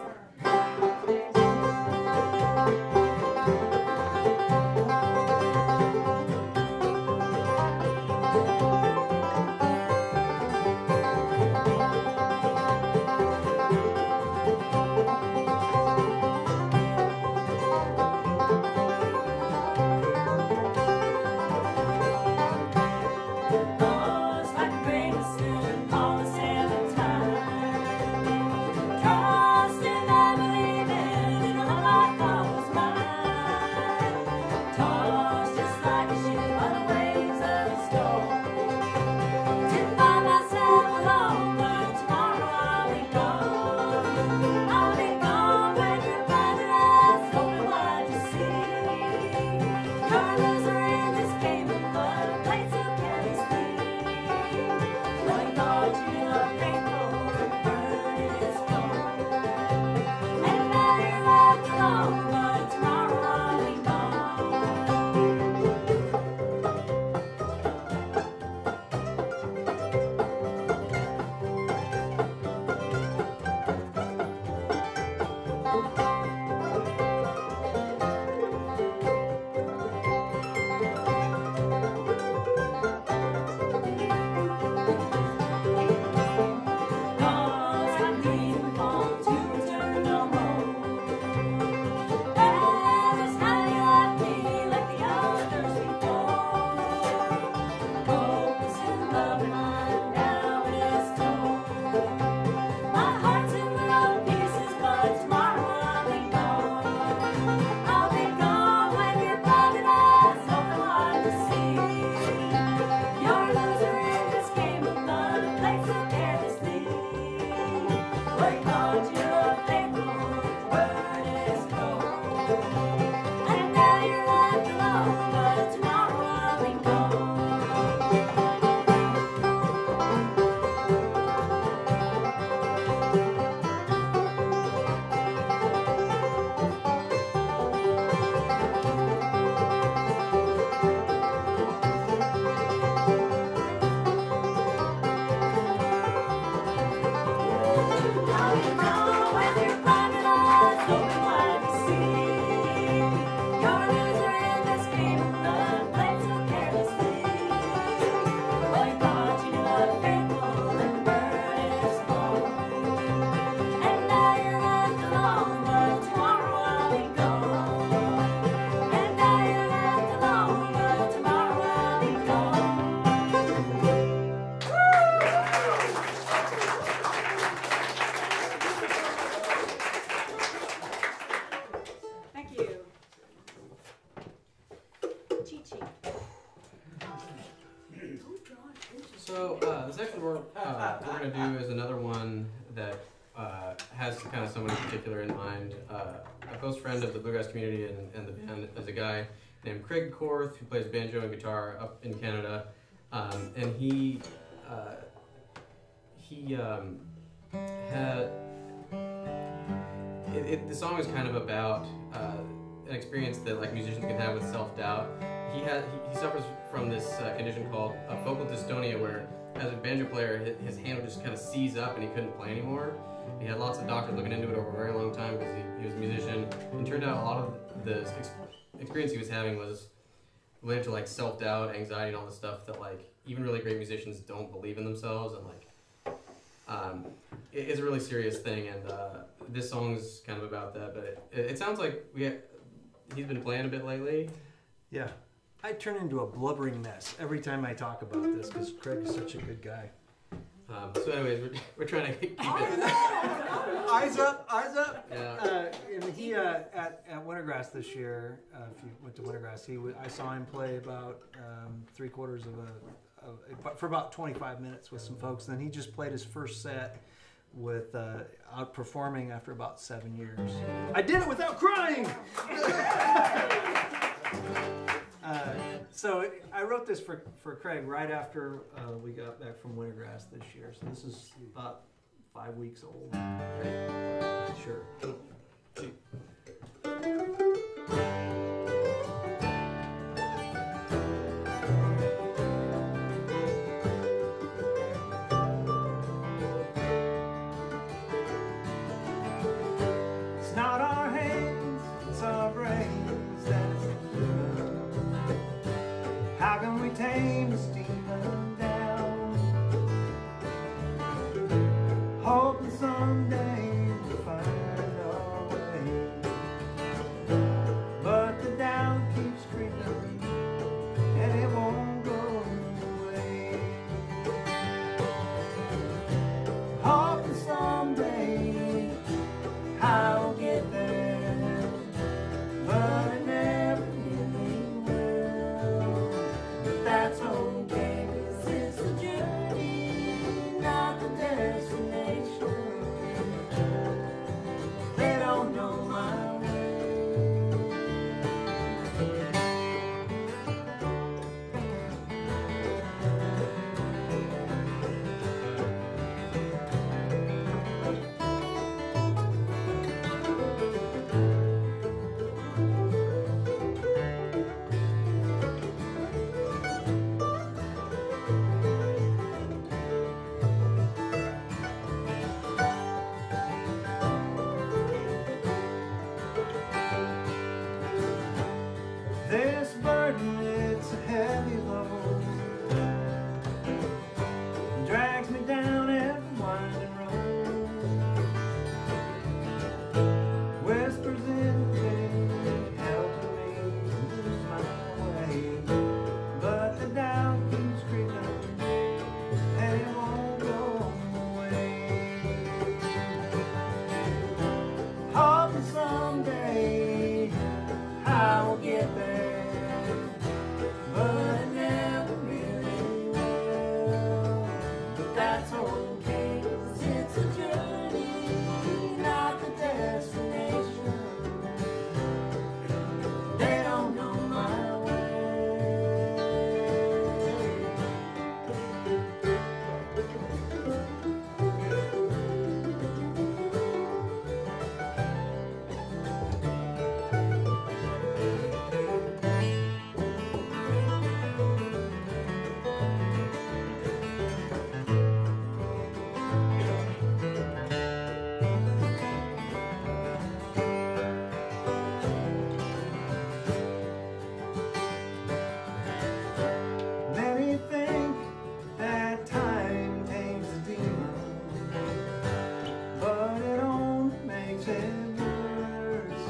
So the second we're going to do is another one that has kind of someone in particular in mind. A close friend of the bluegrass community and the band is a guy named Craig Korth, who plays banjo and guitar up in Canada, and he had the song is kind of about an experience that like musicians can have with self-doubt. He suffers from this condition called vocal dystonia, where as a banjo player, his hand would just kind of seize up and he couldn't play anymore. He had lots of doctors looking into it over a very long time because he was a musician. And it turned out a lot of the experience he was having was related to like self-doubt, anxiety, and all this stuff that like even really great musicians don't believe in themselves, and like it's a really serious thing. And this song's kind of about that. But it sounds like he's been playing a bit lately. Yeah. I turn into a blubbering mess every time I talk about this because Craig is such a good guy. So anyways, we're trying to keep it. Eyes up, eyes up. Yeah. And he at Wintergrass this year, if you went to Wintergrass, I saw him play about 3/4 for about 25 minutes with some folks. And then he just played his first set with outperforming after about 7 years. I did it without crying. So I wrote this for Craig right after we got back from Wintergrass this year. So this is about 5 weeks old. Sure. It's not our hands, it's our brains that's doing. How can we tame this demon down? Hoping someday we'll find our way. But the doubt keeps creeping and it won't go away. Hoping someday I'll get there, but I never really will. But that's okay, 'cause it's a journey, not the destination. They don't know my way. This burden, it's a heavy load, drags me down every winding road, whispers in the wind, helping me lose my way. But the doubt keeps creeping and it won't go away. Hoping someday I will get there, but I never really will. But that's okay, 'cause it's a journey, not the destination. They don't know my way. Many think that time tames the demon, but it only makes it worse.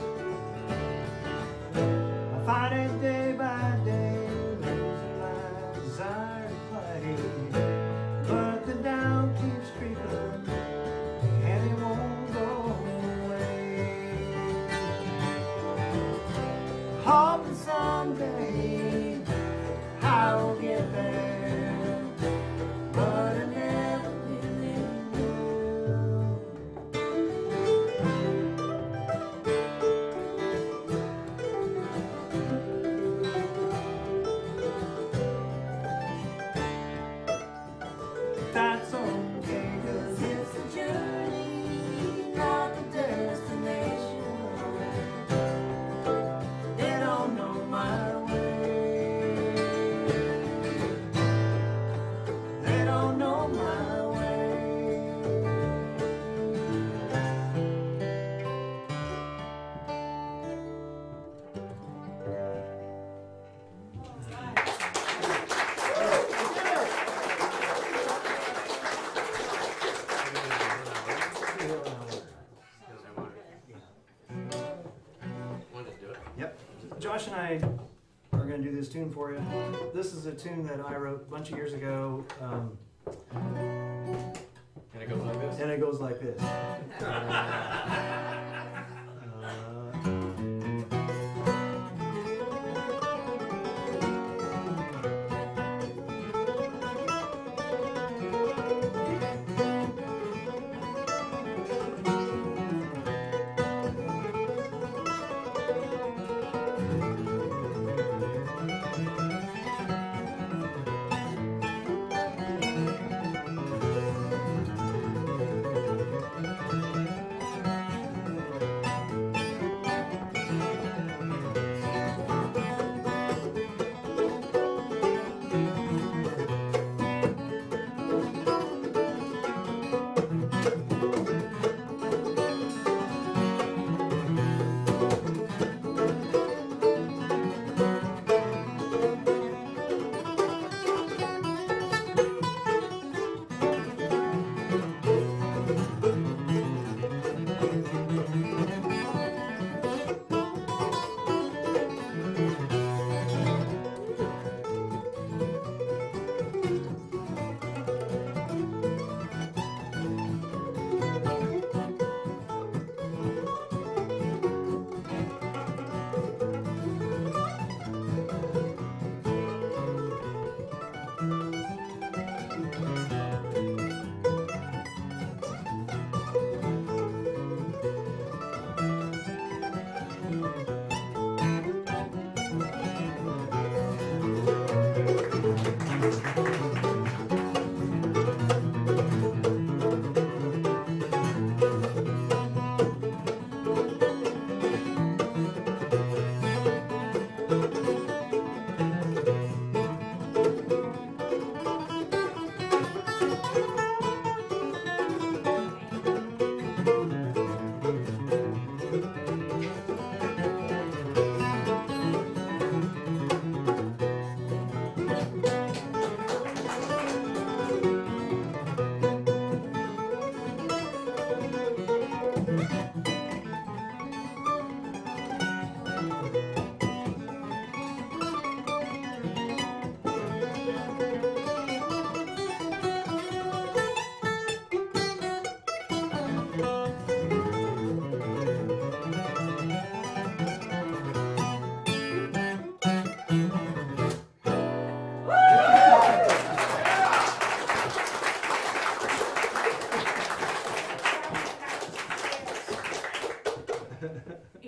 I fight it day by day, losing my desire to play, but the doubt keeps creeping and it won't go away. Hoping someday I'll get there, but I never really will. That's okay, 'cause it's a journey, not the destination. They don't know my way. They don't know my way. Want to do it? Yep. Josh and I are going to do this tune for you. This is a tune that I wrote a bunch of years ago, And it goes like this. and it goes like this.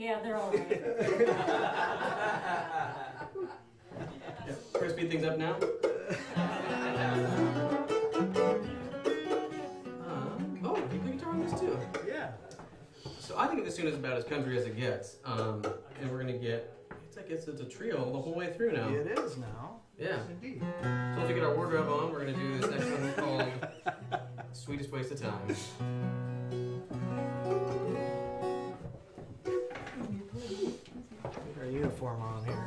Yeah, they're all right. Yeah. We're gonna speed things up now. Oh, you play guitar on this too. Yeah. So I think this tune is about as country as it gets. And we're gonna get, it's a trio the whole way through now. It is now. Yeah. Yes, indeed. So once we get our wardrobe on, we're gonna do this next one called Sweetest Waste of Time. Get our uniform on here.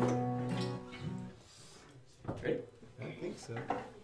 Ready? I think so.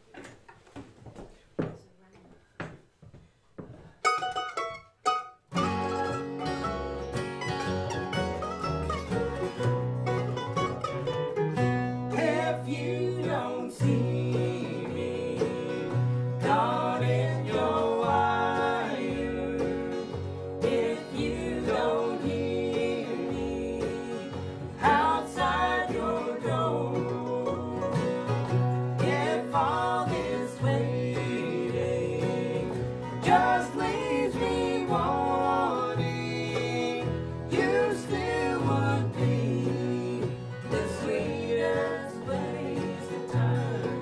If you don't see me down in your wire, if you don't hear me outside your door, if all this waiting just leaves me wanting, you still would be the sweetest waste of time.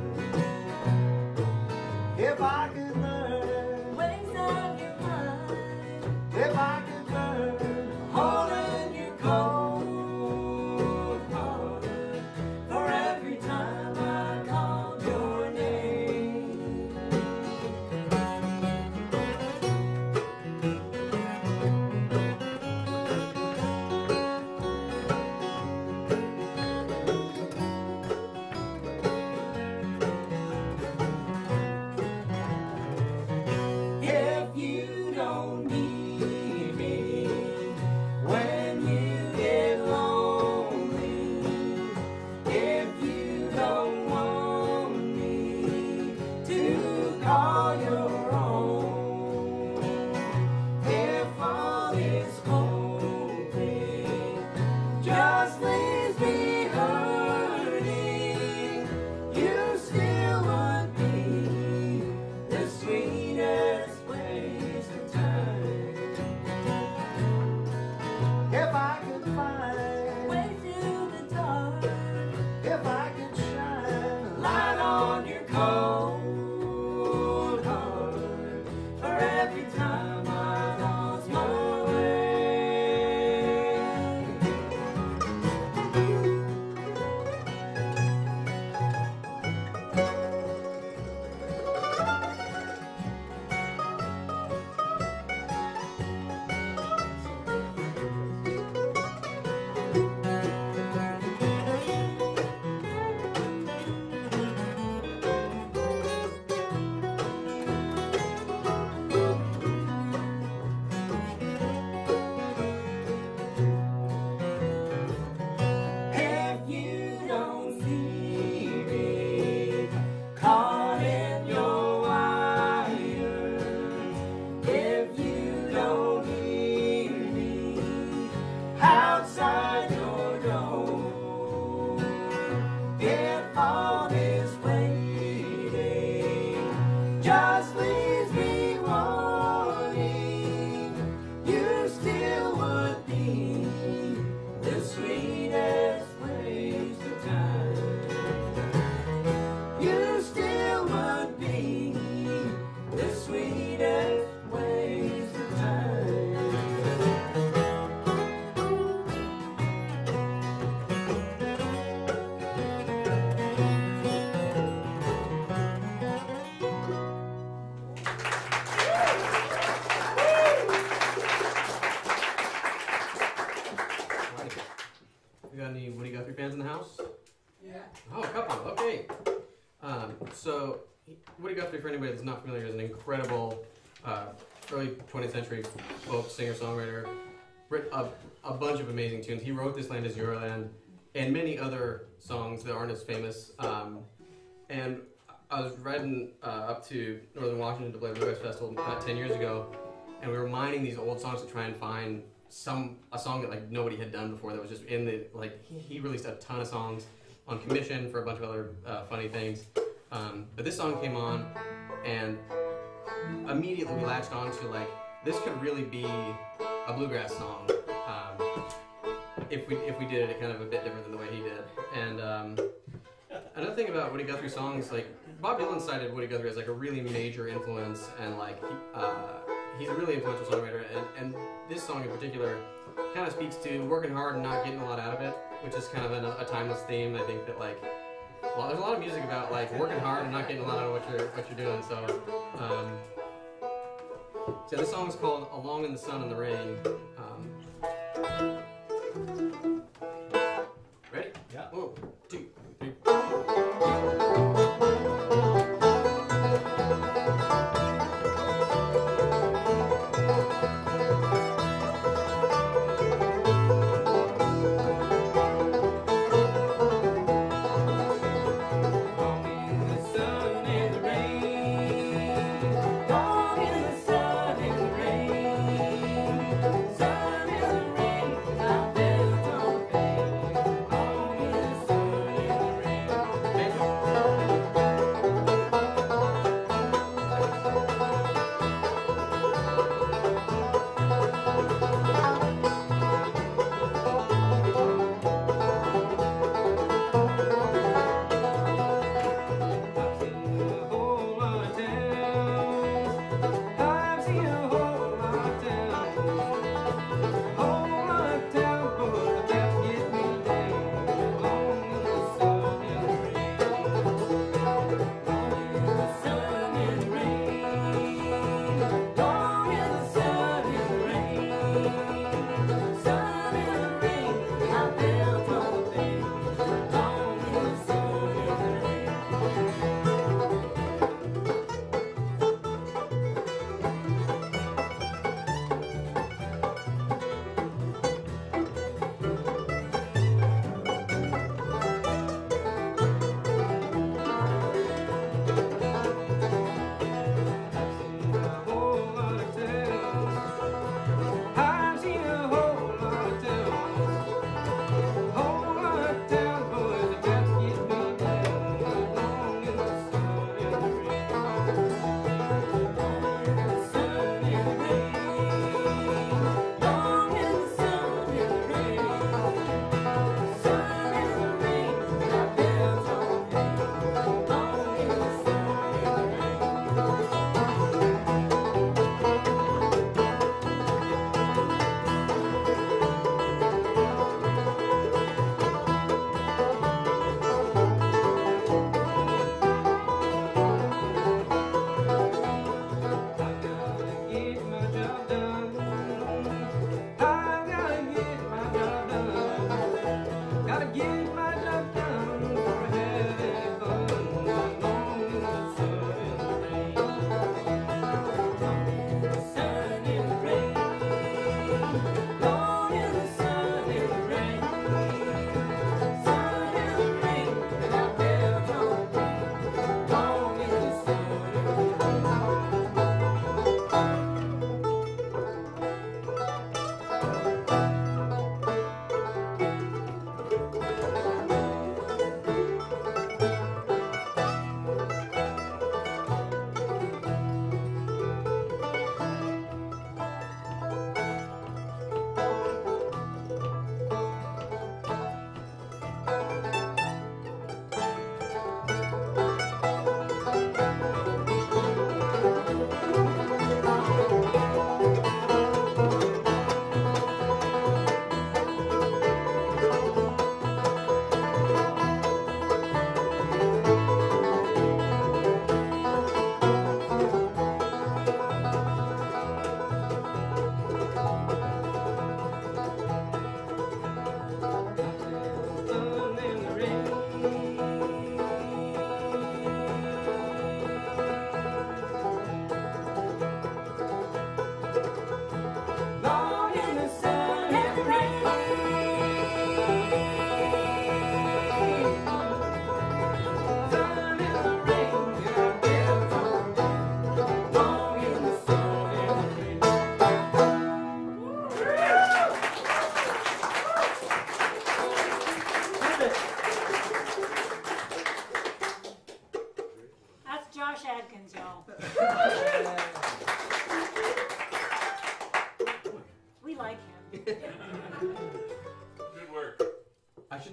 If I could learn ways of your mind, if I could learn holding your cold heart for every time I called your name. If you don't need me when you get lonely, if you don't want me to call your own, if all this hoping just leaves me hurting, you still would be the sweetest waste of time. If I could find way through the dark, if I could shine a light on your cold heart for every time I lost my way. If you don't see me caught in your wire, if you don't hear me outside your door, if all this waiting just leaves me wanting, you still would be the sweetest waste of time. You still would be the sweetest waste of time. We got any Woody Guthrie fans in the house? Yeah. Oh, a couple. Okay. So Woody Guthrie, for anybody that's not familiar, is an incredible early 20th century folk singer-songwriter. Wrote a bunch of amazing tunes. He wrote "This Land Is Your Land" and many other songs that aren't as famous. And I was riding up to Northern Washington to play the Bluegrass Festival about 10 years ago, and we were mining these old songs to try and find a song that like nobody had done before that was just in the like he released a ton of songs on commission for a bunch of other funny things. But this song came on, and immediately we latched on to like this could really be a bluegrass song. if we did it kind of a bit different than the way he did. And another thing about Woody Guthrie songs, like Bob Dylan cited Woody Guthrie as like a really major influence, and like he's a really influential songwriter. And this song in particular kind of speaks to working hard and not getting a lot out of it, which is kind of a timeless theme. I think that like, well, there's a lot of music about like working hard and not getting a lot out of what you're doing. So, so this song is called "Along in the Sun and the Rain." Ready? Yeah. 1, 2, 3. Sun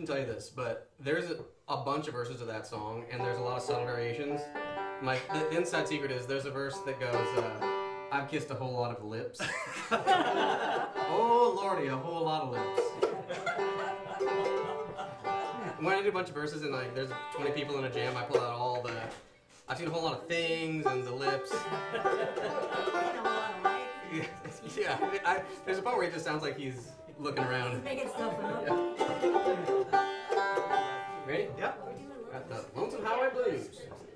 tell you this, but there's a bunch of verses of that song, and there's a lot of subtle variations. The inside secret is there's a verse that goes, I've kissed a whole lot of lips. Oh, Lordy, a whole lot of lips. When I do a bunch of verses and like there's 20 people in a jam, I pull out all the... I've seen a whole lot of things and the lips. Yeah, there's a part where it just sounds like he's looking around. Making stuff up. Yeah. Ready? Yep. Got the Lonesome Highway Blues.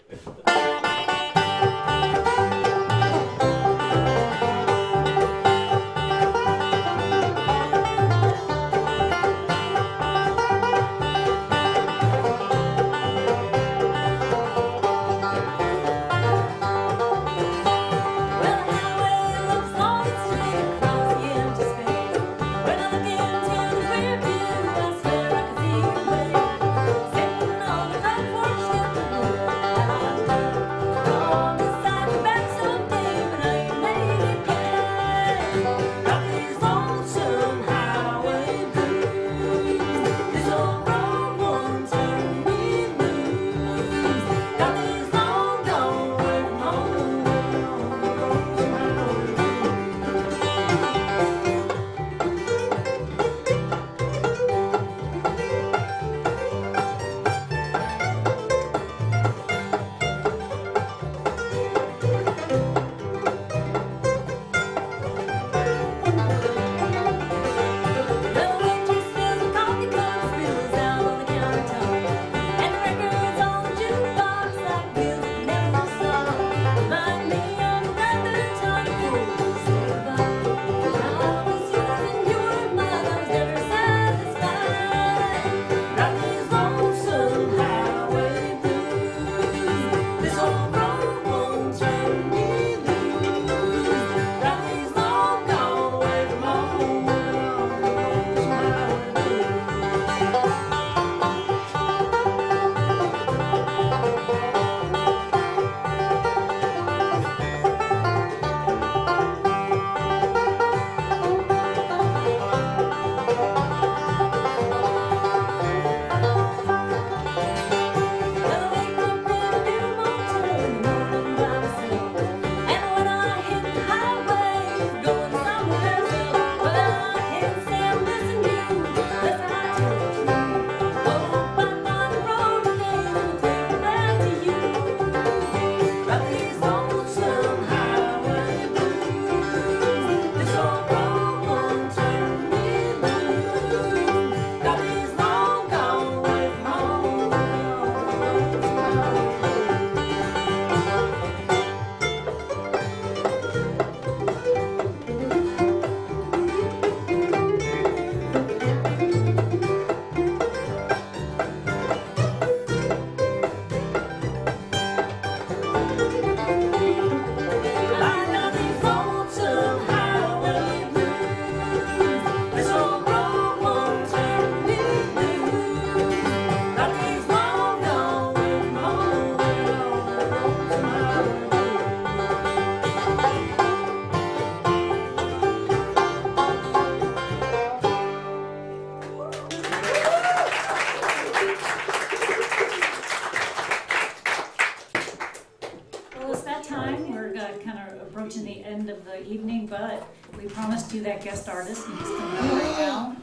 approaching the end of the evening, but we promised you that guest artist, and he's coming up right now.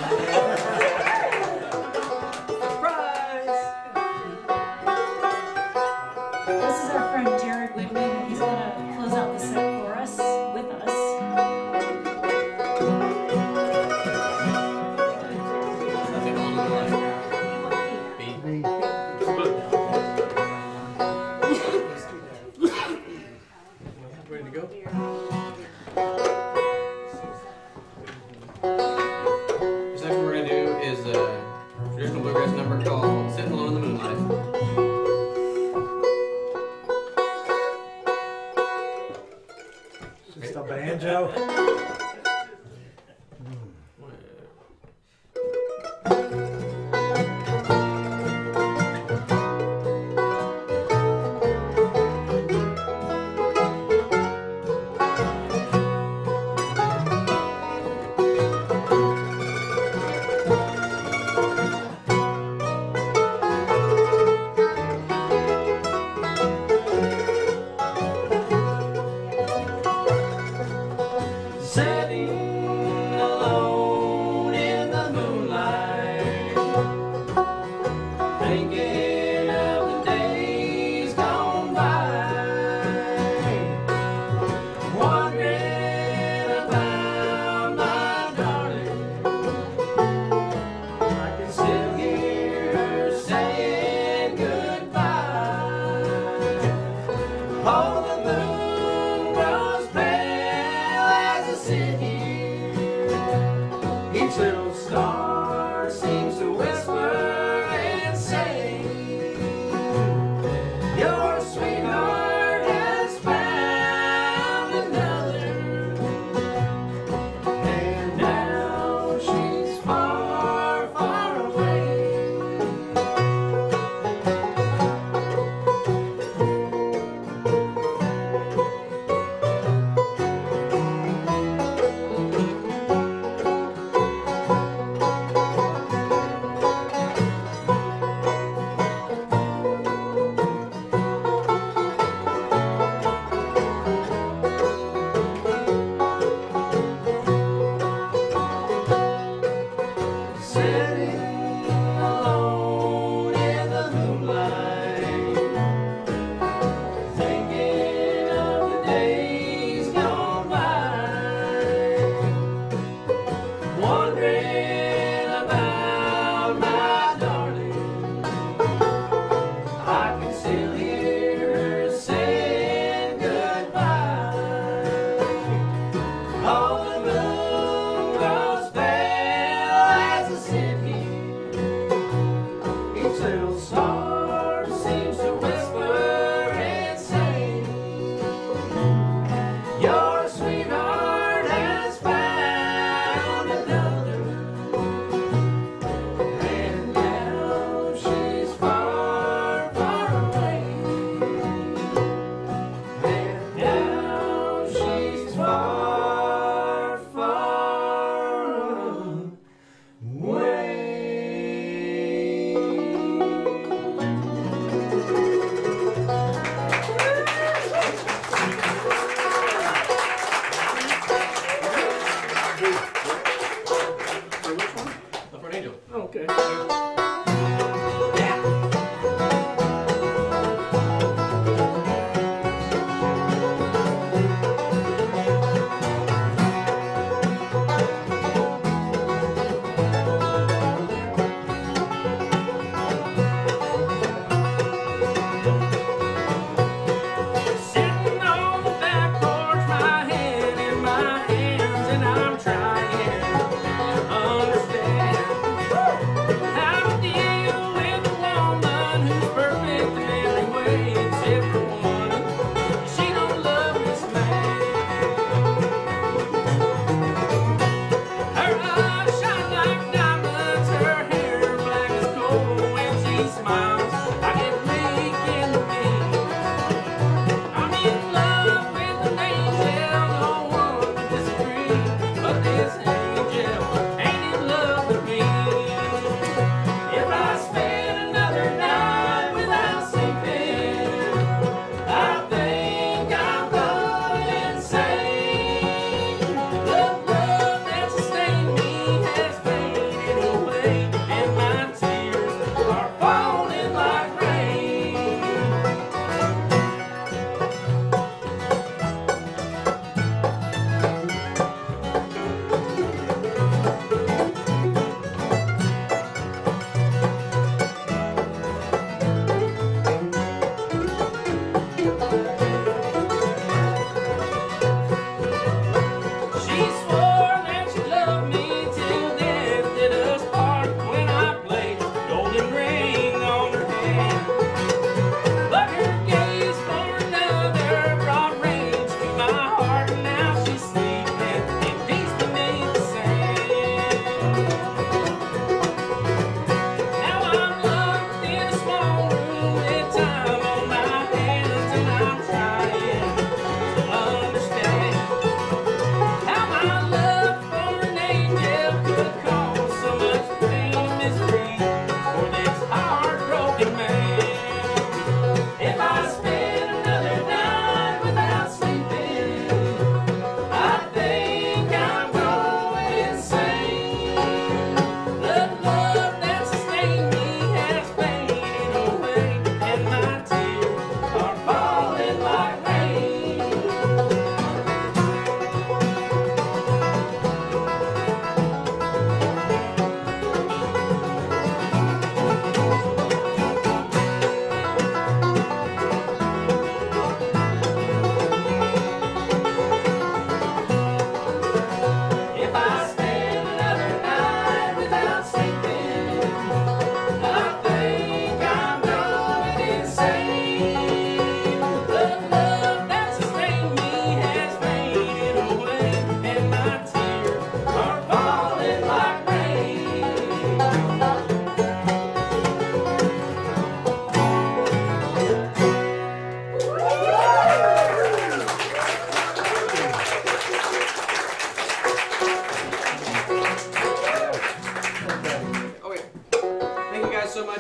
Surprise! This is our friend Jared Whitman, and he's going to close out the set for us, with us. Ready to go? little star seems to whisper and say, your sweetheart has found another, and now she's far, far away. Sitting alone in the moonlight, thinking of the days gone by, wondering about my darling. I can still hear her saying goodbye. Oh, the moon grows pale as I sit here. Each little star seems to whisper and say, your sweetheart has found another, and now she's far, far away. And now she's far, far away. For which one? For an angel. Oh, okay. Sitting on the back porch, my head in my hands, and I'm trying to understand how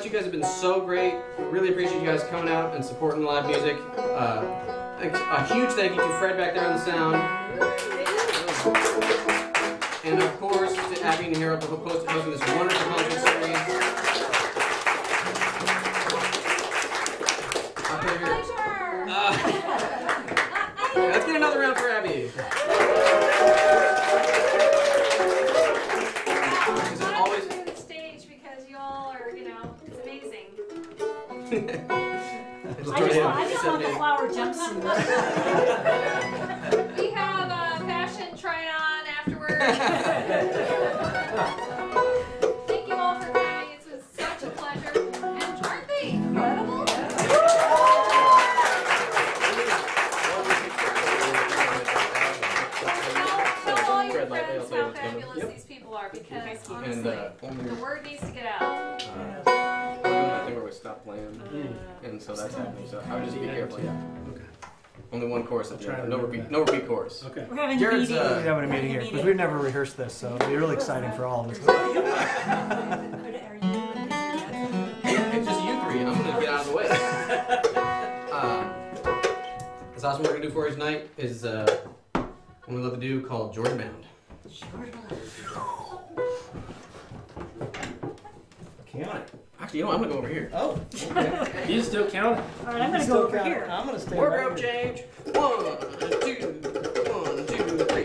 You guys have been so great. Really appreciate you guys coming out and supporting live music. A huge thank you to Fred back there on the sound. And of course to Abby and Harold for hosting this wonderful concert series. Let's get another round for Abby. Always do the stage because you all are, you know, it's amazing. I just want the flower jumpsuit. We have a fashion try-on afterwards. Thank you all for coming. It was such a pleasure. And aren't they incredible? Tell all your friends how fabulous these people are because honestly, the word needs to get out. We're doing that thing where we stop playing, and so that's happening. So I would just be careful. Yeah. Okay. Only one chorus at the end. No repeat chorus. Okay. We're having Jared's a meeting. we're having a meeting here because we've never rehearsed this, so it'll be really exciting for all of us. Are you It's just you three, and I'm gonna get out of the way. This last one we're gonna do for you tonight is one we love to do called Georgia Bound. Count it. Actually, you know what? I'm gonna go over here. Oh, okay. You still count it? All right, I'm going to go over here. I'm going to stay Wardrobe right here. change. 1, 2, 1, 2, 3.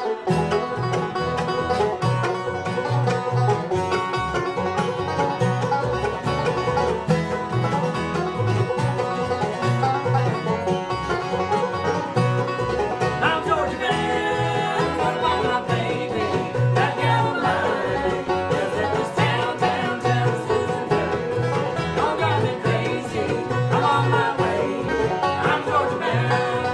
I'm Georgia bound, what about my baby? That gal of mine, lives in this town, Susan. Don't drive me crazy, I'm on my way. I'm Georgia bound.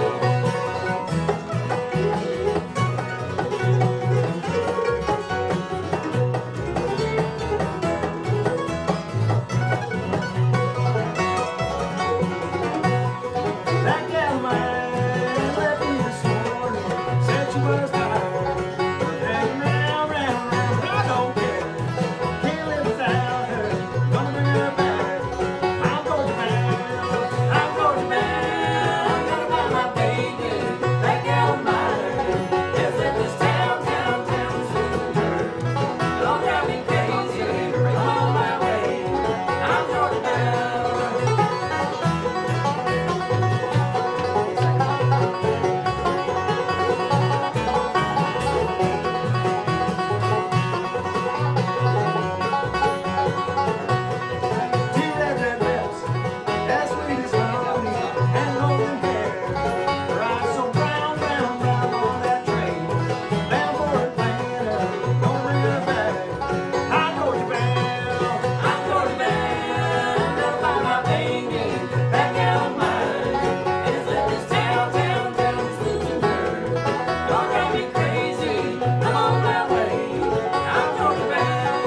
That gal of mine left me this morning, said she was tired. Dragging round, I don't care. Can't live without her, gonna bring her back. I'm Georgia bound, gonna find my baby. That gal of mine lives in this town, Susan. Don't drive me crazy, I'm on my way. I'm Georgia bound. Two red lips, as sweet as honey, and golden hair. Her eyes so brown on that train. Bound for Atlanta, don't bring her back. I'm Georgia bound, gonna find my baby. That gal of mine is in this town, Susan. Don't drive me crazy, I'm on my way. I'm Georgia bound.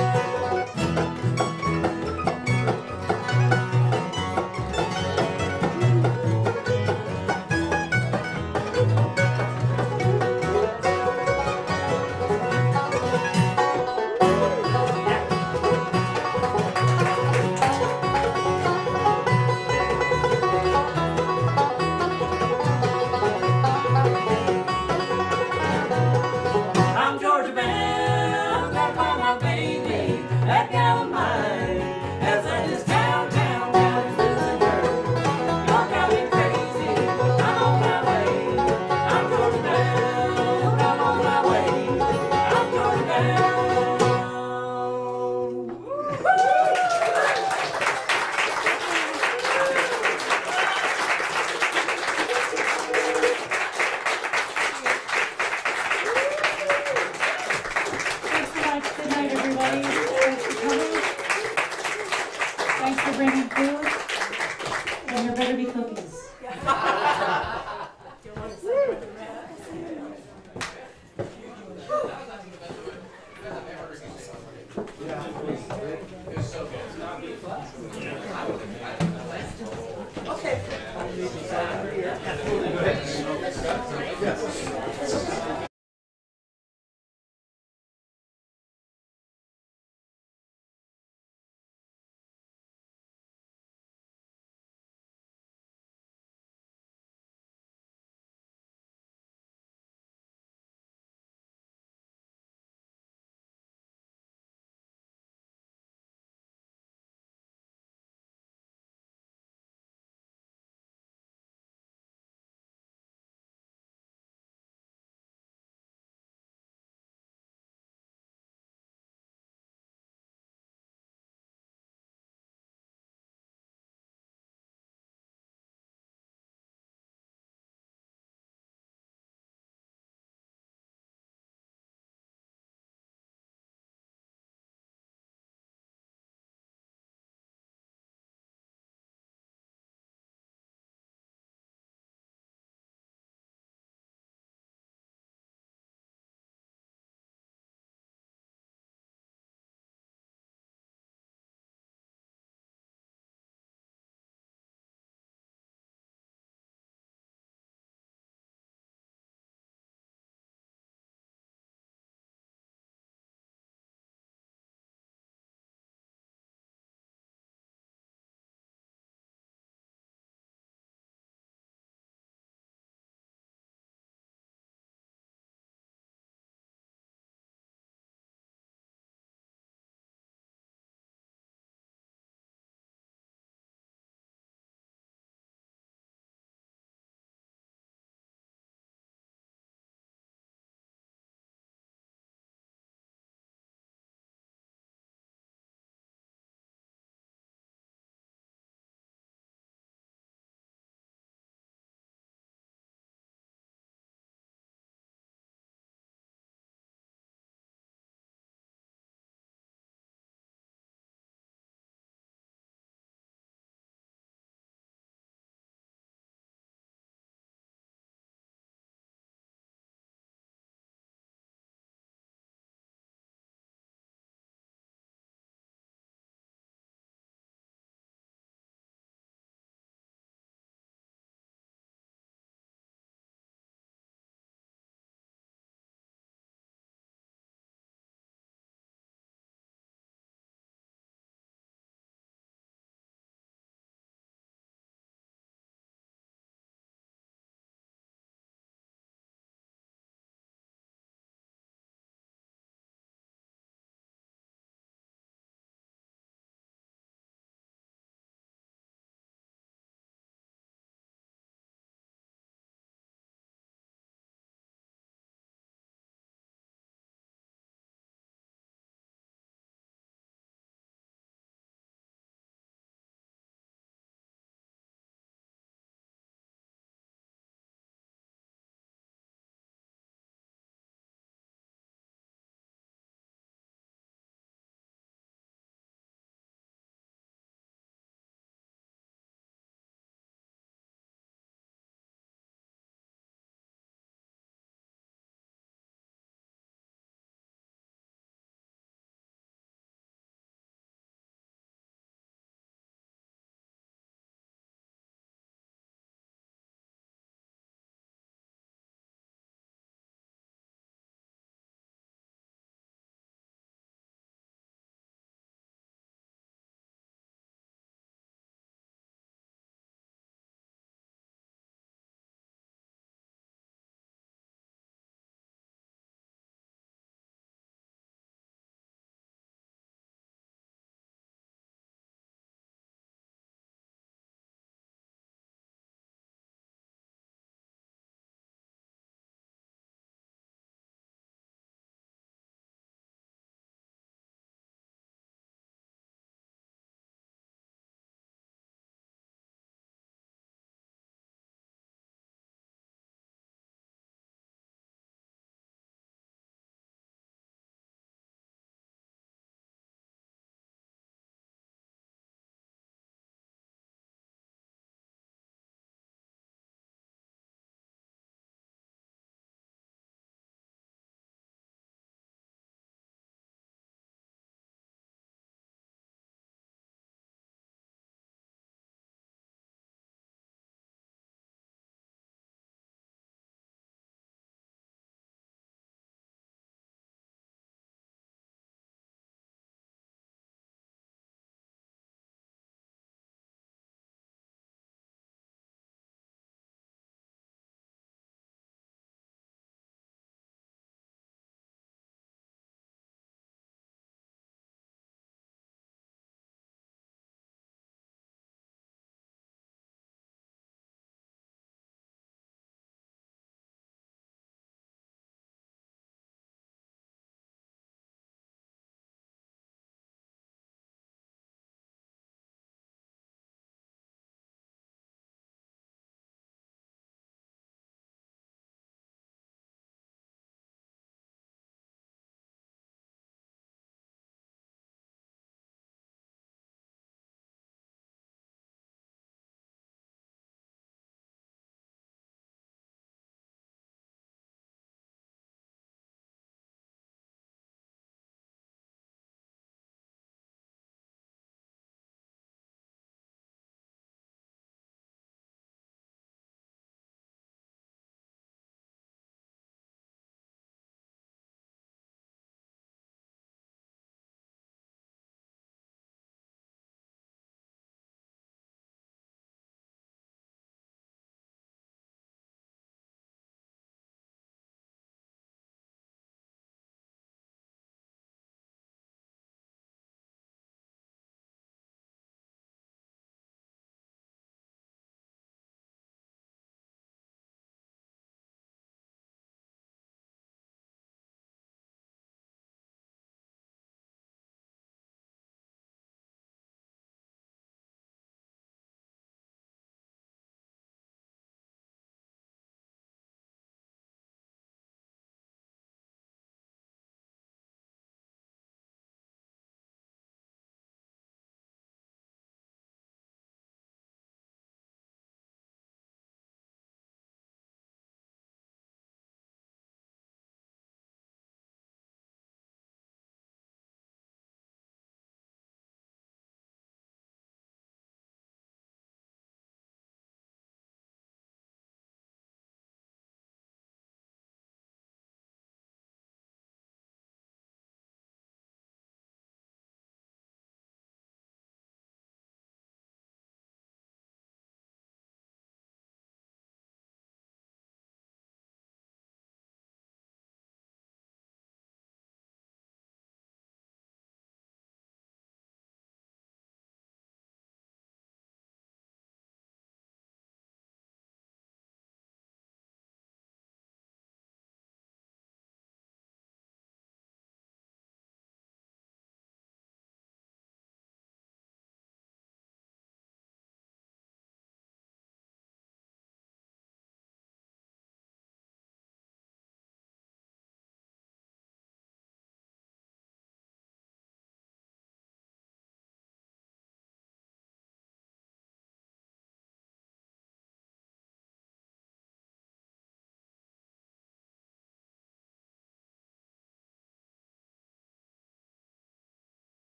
I'm Georgia bound, gotta find my baby. That gal of mine has in this town, Susan. Don't drive me crazy, I'm on my way. I'm Georgia bound, I'm on my way. I'm Georgia bound. Thanks so much. Good night, everybody. Thanks for coming. Thanks for bringing food. And there better be cookies. Okay.